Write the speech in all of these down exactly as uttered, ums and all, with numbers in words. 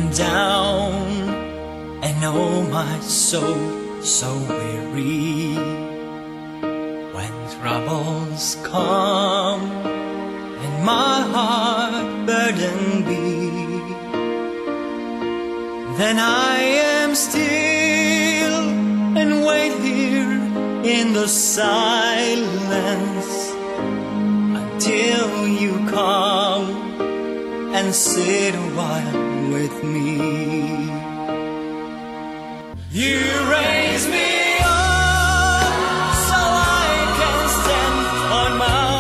down, and oh my soul so weary. When troubles come and my heart burdened be, then I am still and wait here in the silence until you come and sit a while with me. You raise me up so I can stand on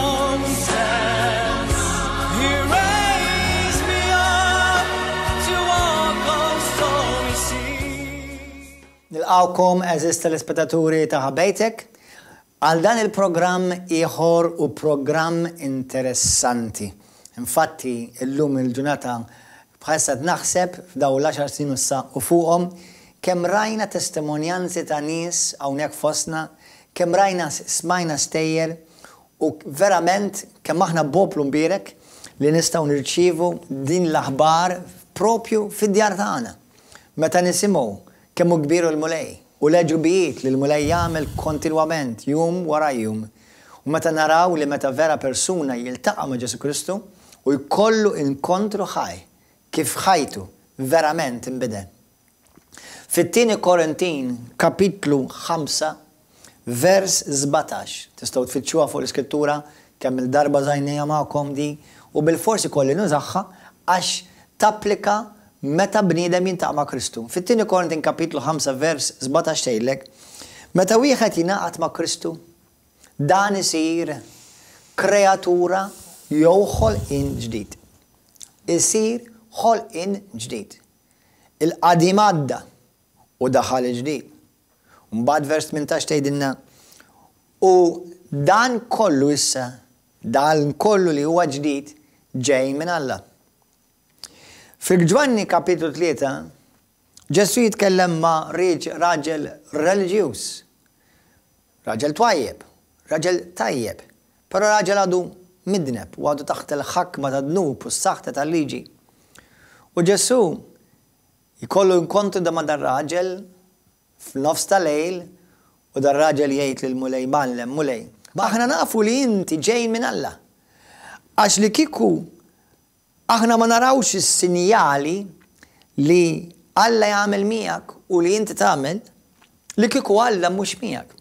mountains. You raise me up to walk on stormy seas. Nilqawkom eżis telespettaturi ta' Ħabejtek għal dan il-programm ieħor u programm interessanti. Infatti, illum il-ġurnata bħalissa naħseb f'daw l-għaxar snin u fuqhom kemm rajna testimonjanzi ta' nies hawnhekk fostna, kemm rajna smajna stejjer u verament kemm aħna poplu mbierek li nistgħu nirċievu din l-aħbar propju fid-djar tagħna. Meta nisimgħu kemm hu kbir l-mulej u l-eġubijiet li l-mulej jagħmel kontinwament jum wara jum. U meta naraw li meta vera persuna jiltaqa' ma' Ġesu Kristu u jkollu inkontru ħaj kif ħajtu verament inbidel. Fit-tieni Korintin kapitlu ħamsa vers żbatax. Tistgħu tfittxuha fuq l-iskrittura kemm il-darba żajnejha magħkom di u bil-forsi kolli nużagħha għax tapplika meta bniedem jintaqa' ma' Kristu. Fit-tieni Korintin kapitlu ħamsa vers żbatax tgħidlek meta wieħed jingħaqad ma' Kristu dan isir kreatura jew ħolqien ġdid. Isir ħolqien ġdid. Il-qadim għadda u daħal ġdid. Mbagħad vers tmintax tgħidilna u dan kollu issa, dan kollu li huwa ġdid ġej minn Alla. Fil-Ġwanni kapitlu tlieta Ġesu jitkellem ma' raġel reliġjuż, raġel twajjeb, raġel tajjeb, però raġel għadu midneb u għadu taħt il-ħakma ta' dnub u s-saħta tal-liġi. U Ġesu jkollu inkontru da ma' dar raġel f'nofs tal-lejl u dar raġel jgħid lil mulej ballem mulej. Ma aħna nafu li inti ġej minn Alla. Għax li kiku aħna ma narawx is-sinjali li Alla jagħmel miegħek u li inti tagħmel li kiku Alla mhux miegħek.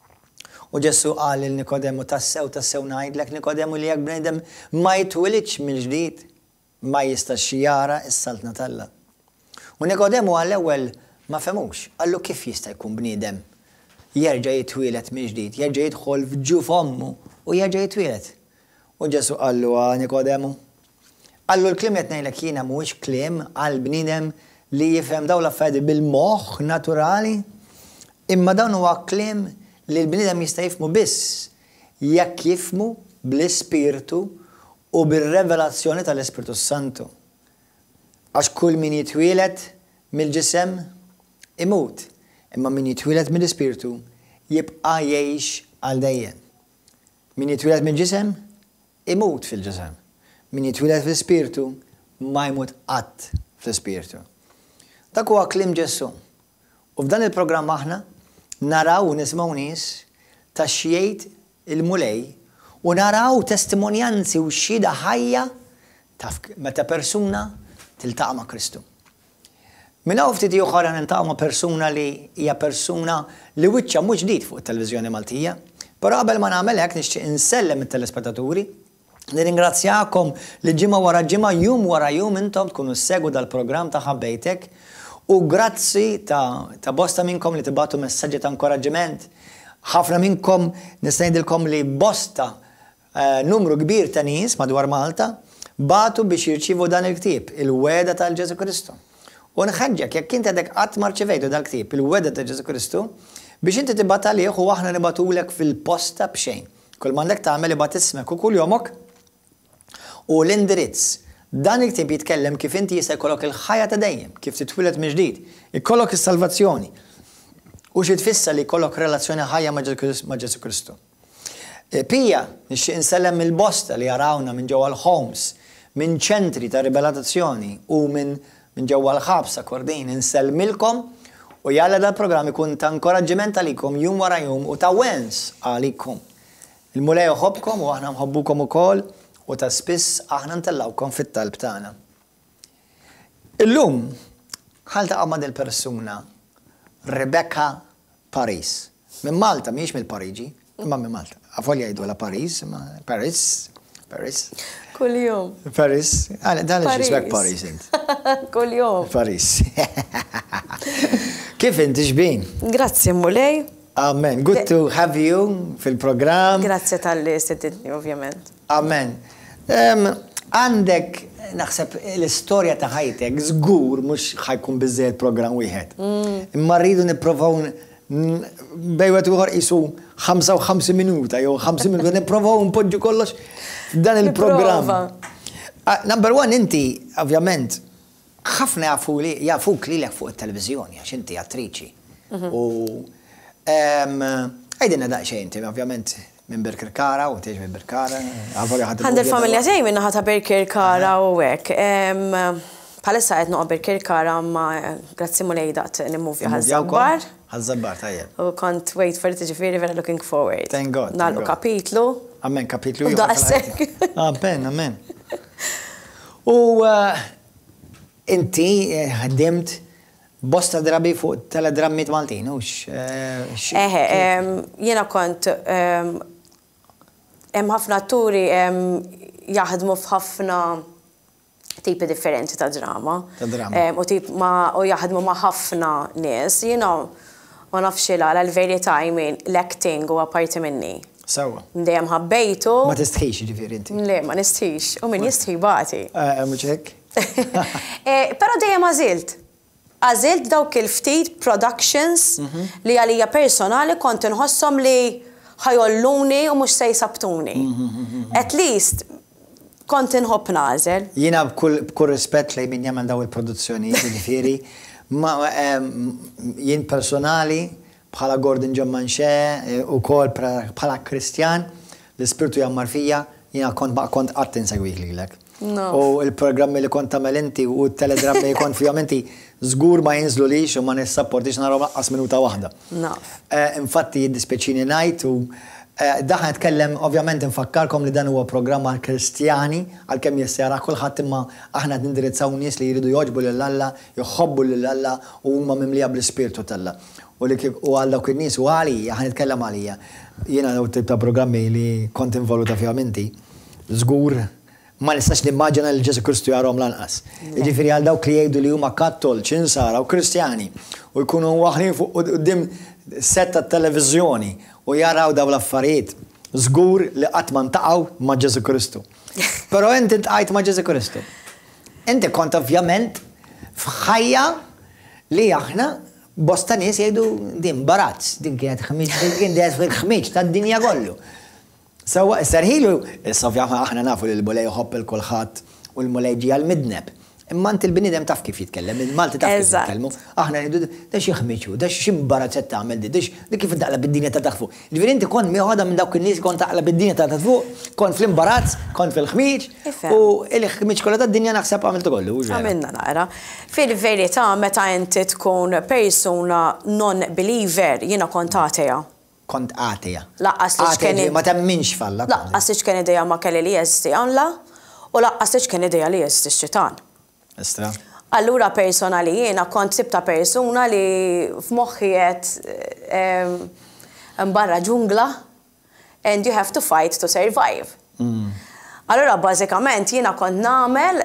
U Ġesu qal lil Nikodemu tassew tassew ngħidlek Nikodemu li jekk bniedem ma jitwilidx mill-ġdid ma jistax jara s-saltna tal-Alla. U Nikodemu għall-ewwel ma femux, għallu kif jista' jkun bniedem jerġa' jitwielet mill-ġdid, jerġa' jidħol f'ġuf ommu u jerġa' jitwielet. U Ġesu qallu għal Nikodemu, qallu l-kliem qed ngħidlek jiena mhuwiex kliem għal bniedem li jifhem dawn l-affarijiet bil-moħħ naturali, imma dan huwa kliem li l-bniedem jista' jifhmu biss jekk jifhmu bl-Ispirtu u bir-revelazzjoni tal-Ispirtu Santu. Għax kull min jitwielet mill-ġisem imut, imma min jitwielet mill-Ispirtu jibqa' jgħix għal dejjem. Min jitwielet mill-ġisem imut fil-ġisem. Min jitwielet fil-Ispirtu ma jmut qatt fl-Ispirtu. Dak huwa kliem Ġesu. U f'dan il-programm aħna naraw u nismgħu nies ta' xjejt il-mulej u naraw testimonjanzi u xhieda ħajja ta' meta persuna tiltaqa' ma' Kristu. Minn hawn ftit oħra niltaqgħu ma' persuna li hija persuna li wiċċha mhux ġdid fuq it-Televiżjoni Maltija, però qabel ma nagħmel hekk nixtieq insellem it-telespettaturi, nirringrazzjakom li ġimgħa wara ġimgħa jum wara jum intom tkunu ssegwu dal-programm ta' Ħabejtek u grazzi ta', ta bosta minnkom li tibgħatu messaġġi ta' inkoraġġiment. Ħafna minnkom nista' ngħidilkom li bosta uh, numru kbir ta' nies madwar Malta batu biex jirċievu dan il-ktieb, il-weda tal-Ġesu Kristu. U nħeġġek jekk inti għadek qatt ma rċevejtu dal-ktieb, il-weda tal-Ġesu Kristu, biex inti tibgħat għalih u aħna nibatulek fil-posta b'xejn. Kull m'għandek tagħmel ibgħat ismek u kull jomok u l-indirizz. Dan il-ktieb jitkellem kif inti jista' jkollok il-ħajja ta' dejjem, kif titwieled minn ġdid, ikollok is-salvazzjoni. U xi tfisser li jkollok relazzjoni ħajja ma' Ġesu Kristu. Pija, nixtieq insellem il-bosta li jarawna minn ġewwa l-homes, minn ċentri ta' ribelatazzjoni u minn minn ġewwa l-ħabsa kordin insellmilkom u jalla dal-programm ikun ta' inkoraġġiment għalikom jum wara jum u ta' wens għalikom. Il-mulej uħobkom u aħna nħobbukom ukoll u ta' spiss aħna ntellawkom fit-talb tagħna. Illum ħalta għamad il-persuna Rebecca Paris. Minn Malta, miex mill-Pariġi, imma minn Malta. Għafolja jgħidu la Paris, imma Paris, Paris. Kull jum. Paris, għal dan il-ġisbek Paris int. Kull jum. Paris. Kif inti xbin? Grazzi mulej. Amen. Good to have you fil-program. Grazzi tal-li steditni, ovvjament. Amen. Għandek, naħseb l-istoria ta' ħajtek, zgur mux ħajkun bizzejt program wieħed. Imma rridu niprofaw bejwet uħor jisu ħamsa minuta, jew ħamsa minuta, niprofaw npoġġu kollox dan il-program. Number one, inti, ovvjament, ħafna jafu li, jafuk li l fuq il-televizjoni, għax inti attriċi. U għajdina daqxie inti, ovvjament, minn Birkirkara u tieġ minn Birkara. Għand il-familja tiegħi minna ħata Birkirkara u hekk. Palissa qed noqgħod Birkirkara ma grazzi mulej daqt nimmuvja ħażabbar. Ħażabbar tajjeb. U kont wait for it ġifieri vera looking forward. Thank God. Nagħlqu kapitlu. Amen, kapitlu. U daqshekk. Amen, amen. U inti ħaddimt bosta drabi fuq teledrammit Maltin, ux? Eħe, jena kont hemm ħafna atturi jaħdmu f'ħafna tipi differenti ta' drama. Ta' drama. U tip ma u jaħdmu ma' ħafna nies, jiena ma nafx la l-verità jmin l-acting huwa parti minni. Sewa. Dejjem ħabbejtu. Ma tistħix ġifieri inti. Le, ma nistħix. U min jistħi bagħti. Mhux hekk? Però dejjem għażilt. Għażilt dawk il-ftit productions li għalija personali kont inħossom li ħajolluni u mhux se jsabtuni. At least kont inħobb nażel. Jiena b'kull rispett lejn min jagħmel daw il-produzzjoni, ġifieri, ma jien personali bħala Gordon John Manche u kol bħala Kristjan, l-ispirtu jammar fija, jiena kont kont qatt insegwih lilek. U il-programmi li kont tagħmel inti u t-teledrammi li kont fihom inti żgur ma jinżlu lix u ma nissapportix narhom laqqas minuta waħda. Infatti jiddispeċini ngħid u daħna nitkellem ovvjament infakkarkom li dan huwa programm għal Kristjani għalkemm jissejra kulħadd imma aħna nindirizzaw nies li jridu joġbu lil Alla, jħobbu lil Alla u huma mimlija bl-ispirtu tal-Alla. U għal dawk in-nies u għali aħna nitkellem għalija. Jiena daw tip ta' programmi li kont involuta fihom inti, żgur ma nistax nimmaġina li Ġesu Kristu jarhom lanqas. Jiġifieri għal dawk li jgħidu li huma kattolċi, insara u Kristjani u jkunu waħlin fuq quddiem setta televizjoni u jaraw daw l-affarijiet, żgur li qatt ma ntaqgħu ma' Ġesu Kristu. Però inti ntqajt ma' Ġesu Kristu. Inti kont ovvjament f'ħajja li aħna bosta nies jgħidu din barazz, din kienet ħmiġ, din kienet fil-ħmiġ tad-dinja kollu. Sawa, sarħilu, s-sovjaħna aħna nafu li l-mulej uħobb il-kulħadd u l-mulej ġi għal-midneb. Imma inti l-bnidem taf kif jitkellem, il-Malti taf kif jitkellmu. Aħna nidu, da xi ħmiċu, da xi imbarazzet tagħmel di, da kif taqla bid-dinja ta' taħfu. Ġifieri inti kont miegħu minn dawk in-nies kont taqla bid-dinja ta' taħfu, kont fl-imbarazz, kont fil-ħmiġ u il-ħmiġ kollha tad-dinja naħseb għamiltu kollu. Għamilna nara. Fil-verità meta inti tkun persuna non-believer, jiena kont atea. Kont atea. Laqqas li xkien. Ma temminx falla. Laqqas li xkien ideja ma kelli li jeżisti Alla u laqqas li xkien ideja li jeżisti x-xitan. Istra. Allura personali jiena kont tip ta' persuna li f'moħħi qed mbarra ġungla and you have to fight to survive. Allura bażikament jiena kont nagħmel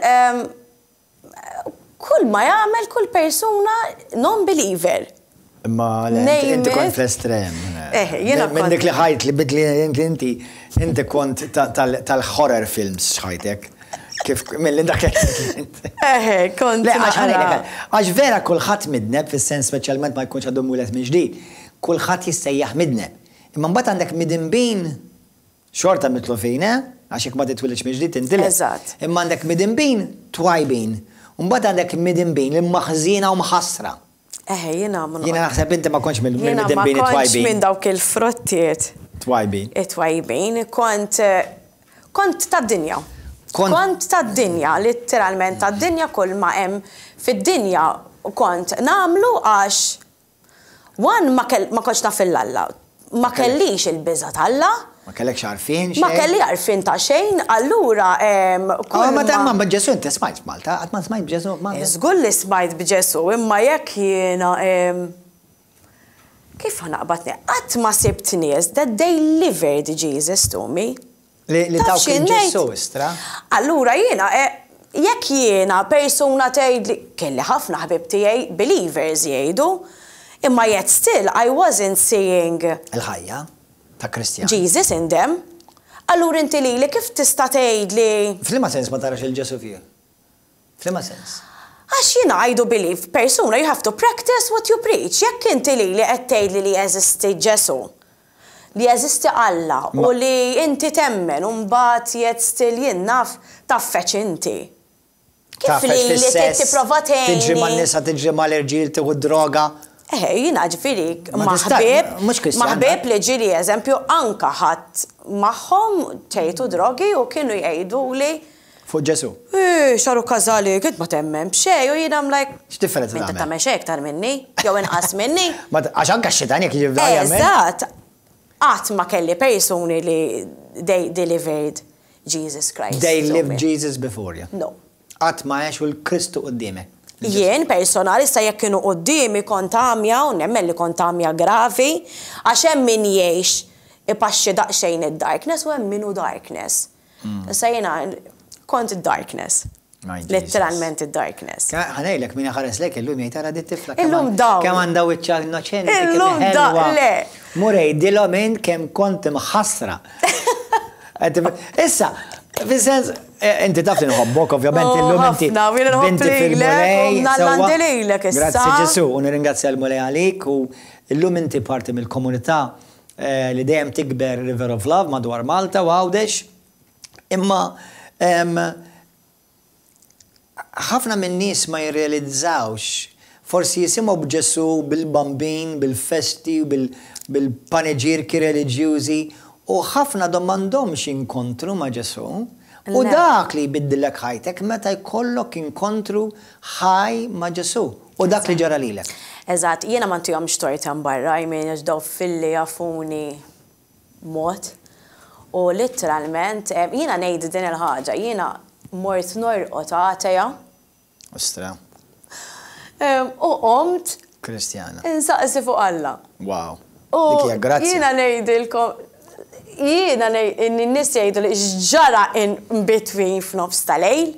kull ma jagħmel kull persuna non-believer. Ma inti kont fl-estrem. Eh, jiena kont. Minn dik li ħajt li bidli inti inti kont tal-horror films xħajtek. Kif mill-li dak Eh, kont. Għax vera kulħadd midneb, fis-sens speċjalment ma jkunx għadhom mulet minn ġdid, kulħadd jissejjaħ midneb. Imma mbagħad għandek midinbin xorta mitlu fina, għax jekk ma titwilidx minn ġdid tintilef. Eżatt. Imma għandek midinbin twajbin. U mbagħad għandek midinbin li maħżina u mħassra. Eh, jiena ma Jiena naħseb inti ma kontx minn midinbin twajbin. Jiena ma kontx minn dawk il-frottiet. Twajbin. Twajbin, kont kont tad-dinja. Kont tad-dinja, literalment tad-dinja kull ma hemm fid-dinja kont namlu għax one ma kontx naf il-Alla, ma kellix il-biża tal-Alla. Ma kellekx għarfien xejn. Ma kelli għarfien ta' xejn, allura kull ma ta' ma b'Ġesu inti smajt f'Malta, qatt ma smajt b'Ġesu Malta. Żgur li smajt b'Ġesu, imma jekk jiena kif naqbadni, qatt ma sibt nies that they delivered Jesus to me. Li taw kien Ġesu istra? Allura jiena, jekk jiena persuna tgħid li kelli ħafna ħbib tiegħi believers jgħidu, imma yet still I wasn't seeing il-ħajja ta' Kristjan. Jesus in them. Allura inti li li kif tista' tgħid li F'liema sens ma tarax il-Ġesu fih? F'liema sens? Għax jiena I do believe persuna you have to practice what you preach. Jekk inti li li qed tgħid li jeżisti Ġesu, li jeżisti Alla u li inti temmen u mbagħad jed still jien naf taffeċ inti. Kif li li tipprova tgħinni. Tiġri man-nisa, tiġri mal-irġiel tieħu droga. Eh, jiena ġifieri maħbib, maħbib li ġieli eżempju anka ħadd magħhom tgħidu drogi u kienu jgħidu li fuq Ġesu. Eh, xaru każali, kien ma temmem xejn u jiena like x'differenza tagħmel? Inti tagħmel xejn aktar minni, jew inqas minni. Għax anke x-xitan jekk jiġi f'dajja. Eżatt. Qatt ma kelli persuni li they delivered Jesus Christ. They lived Jesus before you. No. Qatt ma għexu l-Kristu qudiemek. Jien personali sa jekk kienu qudiemi kont għamja u nemmen li kont għamja gravi għax hemm min jgħix ipaxxi daqsxejn id-darkness u hemm minnu darkness. Issa jiena kont id-darkness. Literalment id-darkness. Ħanejlek min ħares lek illum jgħid ara dit tifla. Illum dawn. Kemm għandha wiċċa innoċenti. Illum dawn le. Murej dilhom int kemm kont imħassra. Issa, fis-sens inti taf li nħobbok ovvjament illum inti. Binti fil-Mulej. Nallandililek issa. Grazzi Ġesu, u nirringrazzja l-Mulej għalik u illum inti parti mill-komunità li dejjem tikber River of Love madwar Malta u Għawdex. Imma ħafna minn nies ma jirrealizzawx, forsi jisimgħu b'Ġesu bil-bambin, bil-festi, bil-paneġirki reliġjużi u ħafna dom m'għandhomx inkontru ma' Ġesu. U dak li jbiddilek ħajtek meta jkollok inkontru ħaj ma' Ġesu. U dak li ġara lilek. Eżatt, jiena ma ntihomx torta barra, jmien daw filli jafuni mod. U literalment, jiena ngħid din il-ħaġa, jiena mort norqot għateja. Ostra. U qomt. Kristjana. Insaqsi fuq Alla. Wow. U grazzi. jiena ngħidilkom, jiena n-nies jgħidu li ġara in between f'nofs tal-lejl.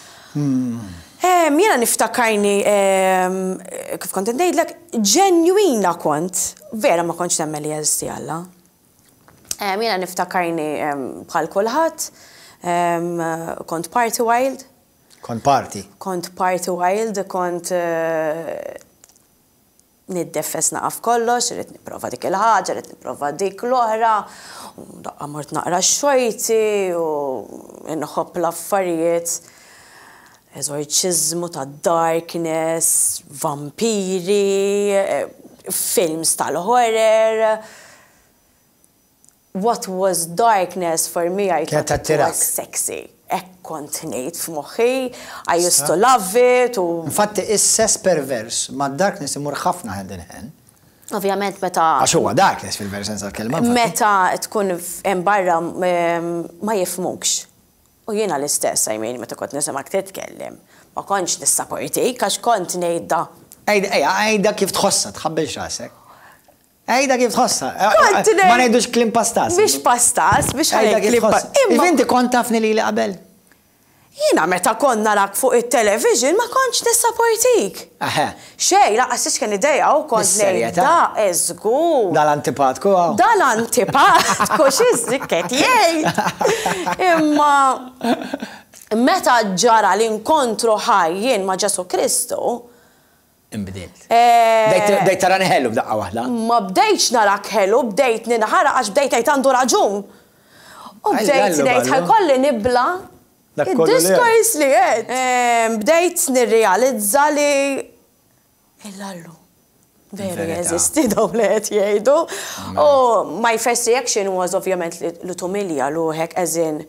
Jiena niftakarni, kif kont ngħidlek, ġenwina kont, vera ma kontx nemmel li jeżisti Alla. Jiena niftakarni bħal kulħadd. Um, kont party wild. Kont party? Kont party wild, kont uh, niddeffes naqaf kollox, rrit niprofa dik il-ħaġa, rrit niprofa dik l-oħra, daqqa mort naqra xojti u nħobb l-affarijiet, eżorċizmu ta' darkness, vampiri, films tal-horror. What was darkness for me, I thought it was sexy. Ek kont ngħid f'moħħi, I used to love it. Infatti, is-sess pervers ma' darkness imur ħafna hand in hand. Ovvjament meta. Għax huwa darkness fil-versenza tal-kelma. Meta tkun hemm barra ma jifmukx. U jiena l-istess, I mean, meta kont nisimgħek titkellem, ma kontx nissapportik għax kont ngħidha. Ejda kif tħossa, tħabbel x'rasek. Ejda kif tħossa. Ma ngħidux klim pastas. Biex pastas, biex ħajja klim pastas. Inti kont tafni li li qabel? Jiena meta kont narak fuq it-television ma kontx nissapportik. Xej, laqas ix kien idea u kont ngħid da eżgur. Dal-antipatku għaw. Dal-antipatku x'iżikket jgħid. Imma meta ġara l-inkontru ħaj jien ma' Ġesu Kristu. Inbidilt. Dejt tarani ħellu b'daqqa waħda? Ma bdejtx narak ħellu, bdejt ninħara għax bdejt għajt għandu raġun. U bdejt ngħid ħajkolli nibla id-diskors li għed. Bdejt nirrealizza li il-Allu. Veru jeżisti daw li għed jgħidu. U my first reaction was ovvjament li tumilja lu hekk eżin.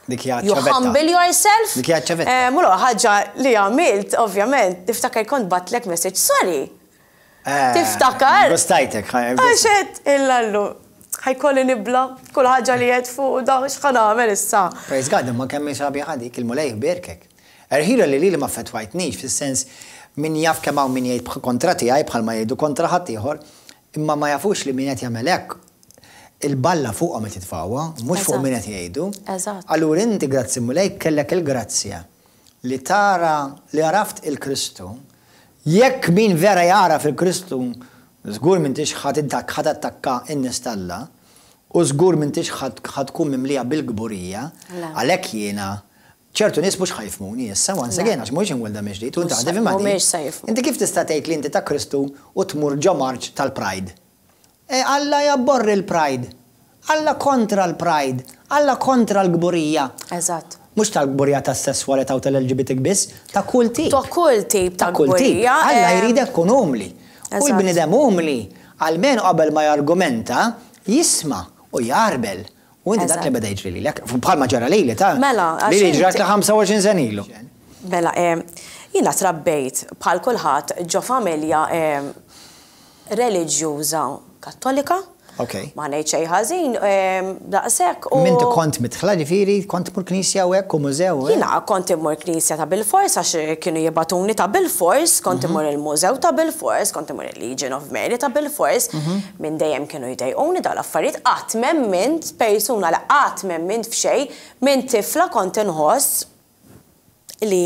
Dik hija You ċavetta. humble yourself. Dik hija ċavetta. Eh, Mulo, ħagġa li għamilt, ovvjament, tiftakar kont batlek message, sorry. Tiftakar? Gustajtek. Għaxet, illallu. ħajkolli nibla, kull ħagġa li jed fuq, da, xħan għamel issa. Praise God, ma kemmi sabi ħadik, il-mulej birkek. Erħira li li li ma fetwajtnix, fil-sens min jaf kemm hawn min jgħid kontra tiegħi bħal ma jgħidu kontra ħadd ieħor, imma ma jafux li min qed jagħmel hekk il-balla fuqhom qed titfawwa, mhux fuq min qed jgħidu. Eżatt. Allura inti grazzi mulej kellek il-grazzja li tara li għaraft il-Kristu, jekk min vera jara fil-Kristu, żgur m'intix ħadd attakka in-nies Alla, u żgur m'intix ħadd tkun mimlija bil-gburija, għalhekk jiena ċertu nies mhux ħajfmuni issa once again għax mhux inwelda miġdid u inti ħadef imma. Inti kif tista' tgħid li inti ta' Kristu u tmur ġo marċ tal-Pride? E Alla jabborri l-Pride. Alla kontra l-Pride. Alla kontra l-gburija. Eżatt. Mhux tal-gburija tas-sesswalità u tal-L G B T biss, ta' kull tip. Ta' kull tip ta' kull tip. gburija. Alla jridek kun umli. U l-bnidem umli, għalmenu qabel ma jargumenta, jisma' u jarbel. U inti dak li beda jiġri li l-ek, bħalma ġara li li ta' Mela, li li ġrat li ħamsa u għoxrin senilu. Mela, jina trabbejt bħal kulħadd ġo familja reliġjuża kattolika. Ok. Ma ngħid xejn ħażin, daqshekk u. Mintu kont mitħla ġifieri, kont mur knisja u hekk u mużew. Jiena kont immur knisja ta' bil-fors għax kienu jibatuni ta' bil-fors, kont immur il-mużew ta' bil-fors, kont immur il-Legion of Mary ta' bil-fors, minn dejjem kienu jdejquni dawn l-affarijiet qatt m'emmint persuna li qatt m'emmint f'xejn minn tifla kont inħoss li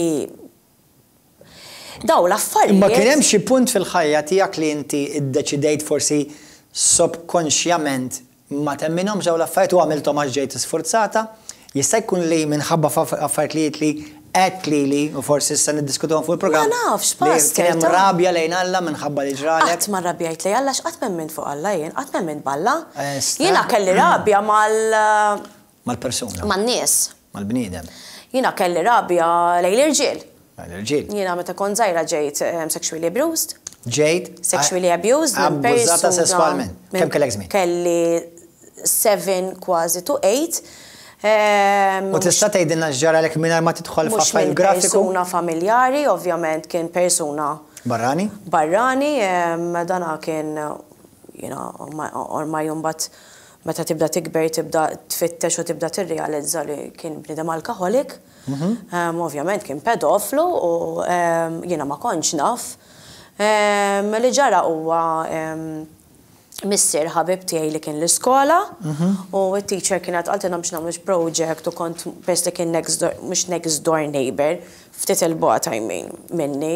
daw l-affarijiet. Imma kien hemm xi punt fil-ħajja tiegħek li inti iddeċidejt forsi subkonxjament ma temminhom ġew l-affarijiet u għamilthom għax ġejt sforzata, jista' jkun li minħabba affarijiet li qed li li u forsi issa niddiskutuhom fuq il-programm. Ma nafx, pass. Kien hemm rabja lejn Alla minħabba li ġralek. Qatt ma rrabjajt lejn Alla x'qatt m'emmint fuq Alla jien, qatt m'emmint balla. Jiena kelli rabja mal mal-persuna. Man-nies. Mal-bniedem. Jiena kelli rabja lejn l-irġiel. L-irġiel. Jiena meta kont żgħira ġejt sexually abused. Ġejt? Sexually abused minn persuna. Abbużata sessualment. Kemm kellek żmien? Kelli seven kważi to eight. U tista' tgħidilna x'ġaralek mingħajr ma tidħol f'affarijiet grafiku? Mhux persuna familjari, ovvjament kien persuna barrani? Barrani, dana kien jiena ormai mbagħad meta tibda tikber, tibda tfittex u tibda tirrealizza li kien bniedem alkoholik. Ovvjament kien pedoflu u jiena ma kontx naf. Li ġara huwa missier ħabib tiegħi li kien l-iskola u t-teacher kienet qaltilna biex nagħmlu project u kont best li kien next door, mhux next door neighbor, ftit il-bogħod I mean minni.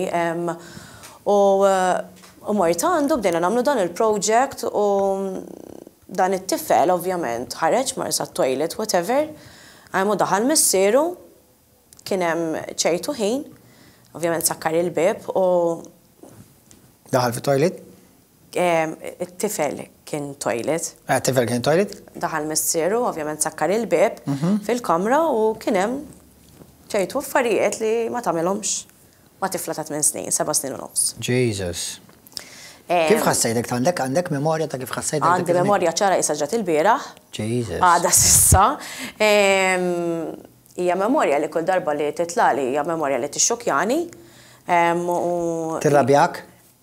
U mort għandu bdejna nagħmlu dan il-project u dan it-tifel ovvjament ħareġ mar sa toilet whatever, għajmu daħal missieru kien hemm ċertu ħin, ovvjament sakkar il-bib u daħal fi toilet? It-tifel kien toilet. Eh, tifel kien toilet? Daħal missieru, ovvjament sakkar il-bib fil-kamra u kien hemm ċertu affarijiet li ma tagħmilhomx ma tifla ta' tmien snin, seba' snin u nofs. Jesus. Kif ħassejtek għandek għandek memorja ta' kif ħassejtek? Għandi memorja ċara issa ġat il-bieraħ. Jesus. Għada sissa. Hija memorja li kull darba li titla li hija memorja li tixxokjani. Tirrabjak?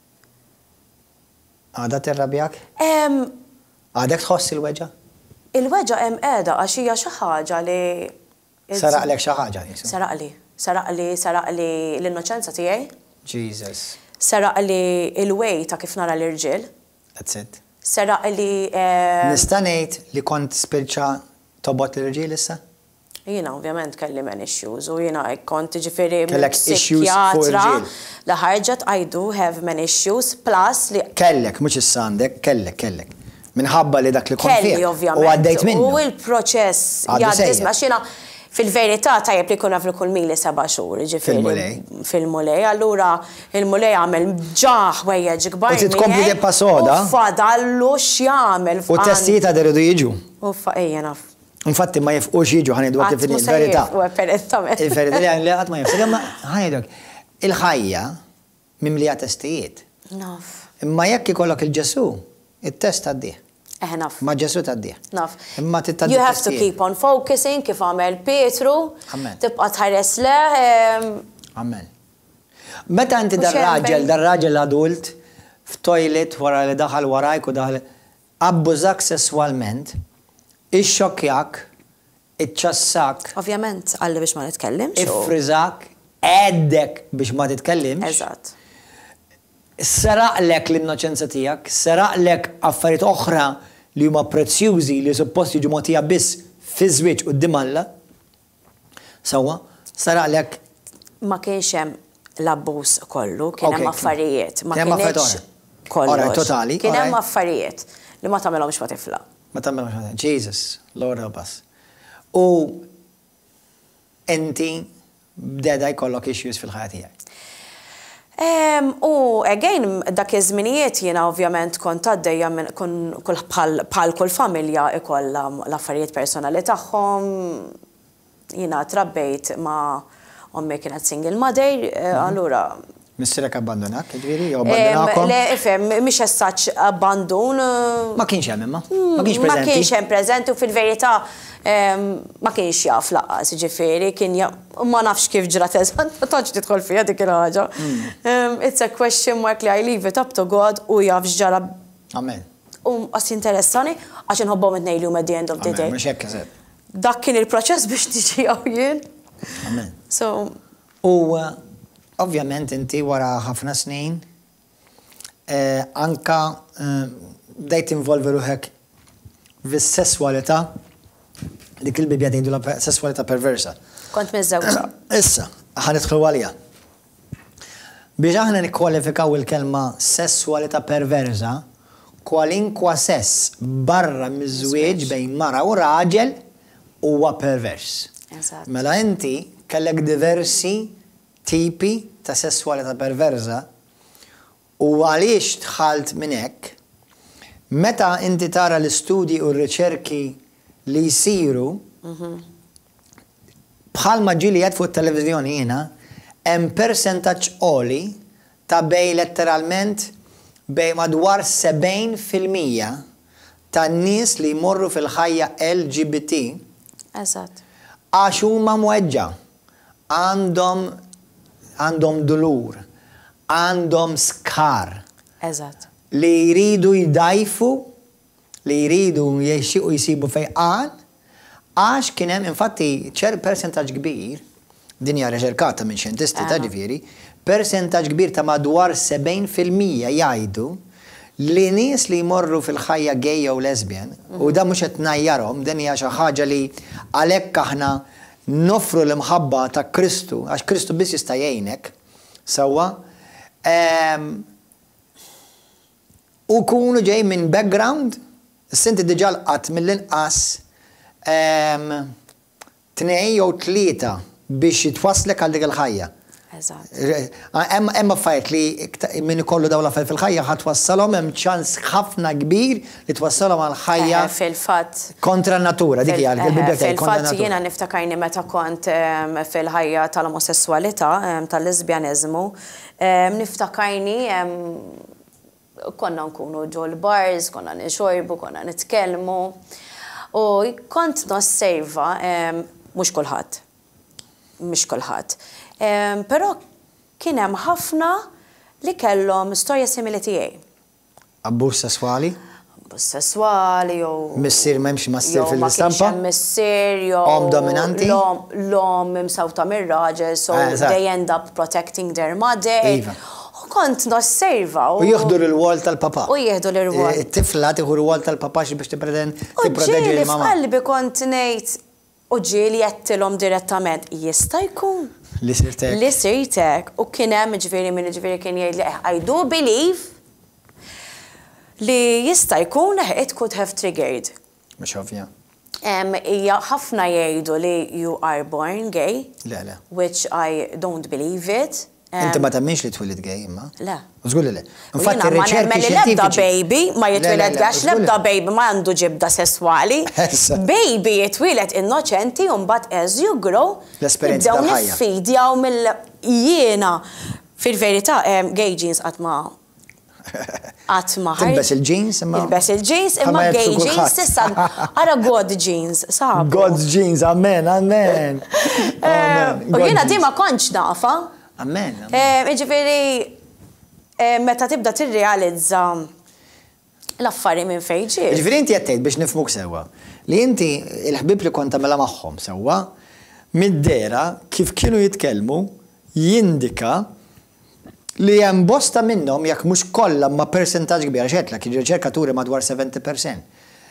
Għada tirrabjak? Għadek tħoss il-weġa? Il-weġa hemm qiegħda għax hija xi ħaġa li saraqlek xi ħaġa. Saraqli, saraqli, saraqli l-innoċenza tiegħi. Jesus. Saraqli il-way ta' kif nara l-irġiel. That's it. Saraqli. Nista' ngħid li kont spiċċa tobot l-irġiel issa? Jiena ovvjament kelli men issues u jiena kont ġifieri kellek issues fuq irġiel. La ħarġet I do have men issues plus li kellek mhux issa għandek, kellek, kellek. Minħabba li dak li kont fih. Kelli ovvjament. U għaddejt minnu. U l-proċess jgħaddis ma xina fil-verità tajjeb li kuna fil-kull mili seba' xhur ġifieri. Fil-mulej. Fil-mulej, allura il-mulej għamel ġaħ wejjeġ kbar. U titkompli debba soda. U fadallu x'jagħmel. U testijiet għad iridu jiġu. U ejja naf. Infatti ma jifqux jiġu ħanidwak kif il-verità. Il-verità li għat ma jifqux. Imma ħanidwak, il-ħajja mimlija testijiet. Naf. Imma jekk ikollok il-ġesu, il-test għaddih. Eh, naf. Ma Ġesu taddih. Naf. Imma titaddi You have to testijiet. keep on focusing kif għamel Petru. Amen. Tibqa tħares le. Amen. Meta inti U dar-raġel, xempen. dar-raġel adult, f'toilet wara li daħal warajk u daħal abbużak sessualment, ix-xokjak, iċċassak, Ovvjament, għalli biex ma nitkellimx. u- ifrizak, għeddek biex ma titkellimx, Eżatt. seraqlek l-innoċenza tijak, seraqlek affarijiet oħra li huma prezzjużi li suppost jiġu mogħtija biss fi żwieġ quddiem Alla. Sewwa, seraqlek Ma kienx hemm l-abbuż kollu, kien hemm Ok. affarijiet. Ma Kien hemm affarijiet kienx oħra. kollox. Alright, totali, Kien hemm alright. affarijiet li ma tagħmelhomx ma tifla. ma tagħmel Jesus, Lord help us. U inti bdeda jkollok issues fil-ħajja tiegħek. Em, U again, dak iż-żminijiet jiena ovvjament kont għaddejja minn kun kull bħal kull familja ikollha l-affarijiet personali tagħhom. Jiena trabbejt ma' ommi kienet single mother, eh, allura Missirek abbandonak, ġviri, jew em, abbandonakom? le ifhem mhix as such abbandun. eh, Ma kienx hemm imma, ma kienx Ma kienx preżenti. hemm preżenti u fil-verità em, ma kienx jaf laqqas, ġifieri, kien ja- ma nafx kif ġrat eżatt, ma tantx tidħol fiha dik il-ħaġa. Em, It's a question mark li I leave it up to God u jaf x'ġara Amen. u għas interessani għax inħobbhom it-nejlu at the end of the Amen, day. mhux hekk eżeb. Dak kien il-proċess biex tiġi għaw jien. Amen. So, U uh, ovvjament inti wara ħafna snin eh, anka eh, bdejt involvi ruħek vis-sesswalità dik il-bibja tgħidu la pe- sesswalità perversa. kont miżewġa. Issa, ħanidħlu għalija. Biex aħna nikkwalifikaw il-kelma sessualità perversa, kwalinkwa sess barra miż-żwieġ bejn mara u raġel huwa pervers. Eżatt. Mela inti kellek diversi tipi ta' sessualità perversa u għaliex tħalt minn hekk, meta inti tara l-istudji u r-riċerki li jsiru, bħalma ġili jgħid fuq it-televiżjoni jiena, hemm percentaġġ qoli ta' bej letteralment bej madwar sebgħin fil-mija tan-nies li jmorru fil-ħajja L G B T Eżatt. għax huma mweġġa, għandhom għandhom dulur, għandhom skar Eżatt. li jridu jdajfu, li jridu jiexiqu jisibu fejqan, għax kienem infatti ċer percentaġġ kbir, dinja reċerkata minn xjentisti ta' ġifieri, percentaġġ kbir ta' madwar sebgħin fil-mija jgħidu li nies li jmorru fil-ħajja gay jew lesbian, u da mhux qed ngħajjarhom, din hija xi ħaġa li għalhekk aħna nofru l-imħabba ta' Kristu, għax Kristu biss jista' jgħinek, sewwa, u kunu ġej minn background, s-sinti diġà l-qatt mill-inqas tnej jew tlieta biex jitwaslek għal dik il-ħajja. Eżatt. Hemm affarijiet li min ikollu dawn l-affarijiet fil-ħajja ħatwassalhom hemm ċans ħafna kbir li twassalhom għal ħajja Eh, Fil-fatt. kontra n-natura dik hija l-Bibja tgħid kontra Fil-fatt jiena n-natura. niftakarni meta kont em, fil-ħajja tal-omosessualità, em, tal-lesbianizmu, em, niftakarni em, konna nkunu ġol bars, konna nixorbu, konna nitkellmu. U kont nosserva, em, mhux kulħadd, mhux kulħadd. Em, Però kien hemm ħafna li kellhom storja simili tiegħi. Abbuż sesswali, Abbuż sesswali jew missier m'hemmx ma ssir jew ma kienx fil-istampa. hemm missier jew Om dominanti? L-om l-om imsawta mir-raġel, so Ah, eżatt. they end up protecting their mother. Iva. U kont nosserva. U jieħdu l-wol tal-papa. U jieħdu l-rwol. Eh, Tifla tieħu l-wol tal-papa xi biex tippreden U tipproteġi ġieli l-mama. f'qalbi kont ngħid u ġieli jettilhom direttament. Jista' jkun Li sirtek. li sirtek u kien hemm ġifieri min ġifieri kien jgħid li I do believe li jista' jkun it could have triggered. Mhux ovvja. Em, Hija ħafna jgħidu li you are born gay, Le, le. which I don't believe it. Em, Inti ma temminx li twilid gay imma. Le. Żgur li le. U Infatti jiena ma riċerki nemmen li l-ebda xjentifiċi- baby ma Le, le, jitwilet le, gax, żgur li l-ebda le. baby ma għandu ġibda sesswali. Essa. Baby jitwilet innoċenti un bat as you grow. L-esperjenzi jibdew tal-ħajja. niffidjaw mill-jiena. Fil-verità, em, gay jeans qatt ma Għatma Tilbes il-jeans imma. Tilbes il-jeans imma Bħalma gay jibsu jeans kulħadd. issa ara God jeans, sabu. God's jeans, amen, amen. Amen. U jiena God di ma kontx nafa. Amen. amen. Ġifieri meta tibda tirrealizza l-affari minn fejn ġiet. Ġifieri inti qed tgħid biex nifhmuk sewwa li inti il-ħbib li kont tagħmilha magħhom sewwa mid-dera kif kienu jitkellmu jindika li hemm bosta minnhom jekk mhux kollha ma' persentaġġ kbira xetlek ir-riċerkaturi madwar seventy percent.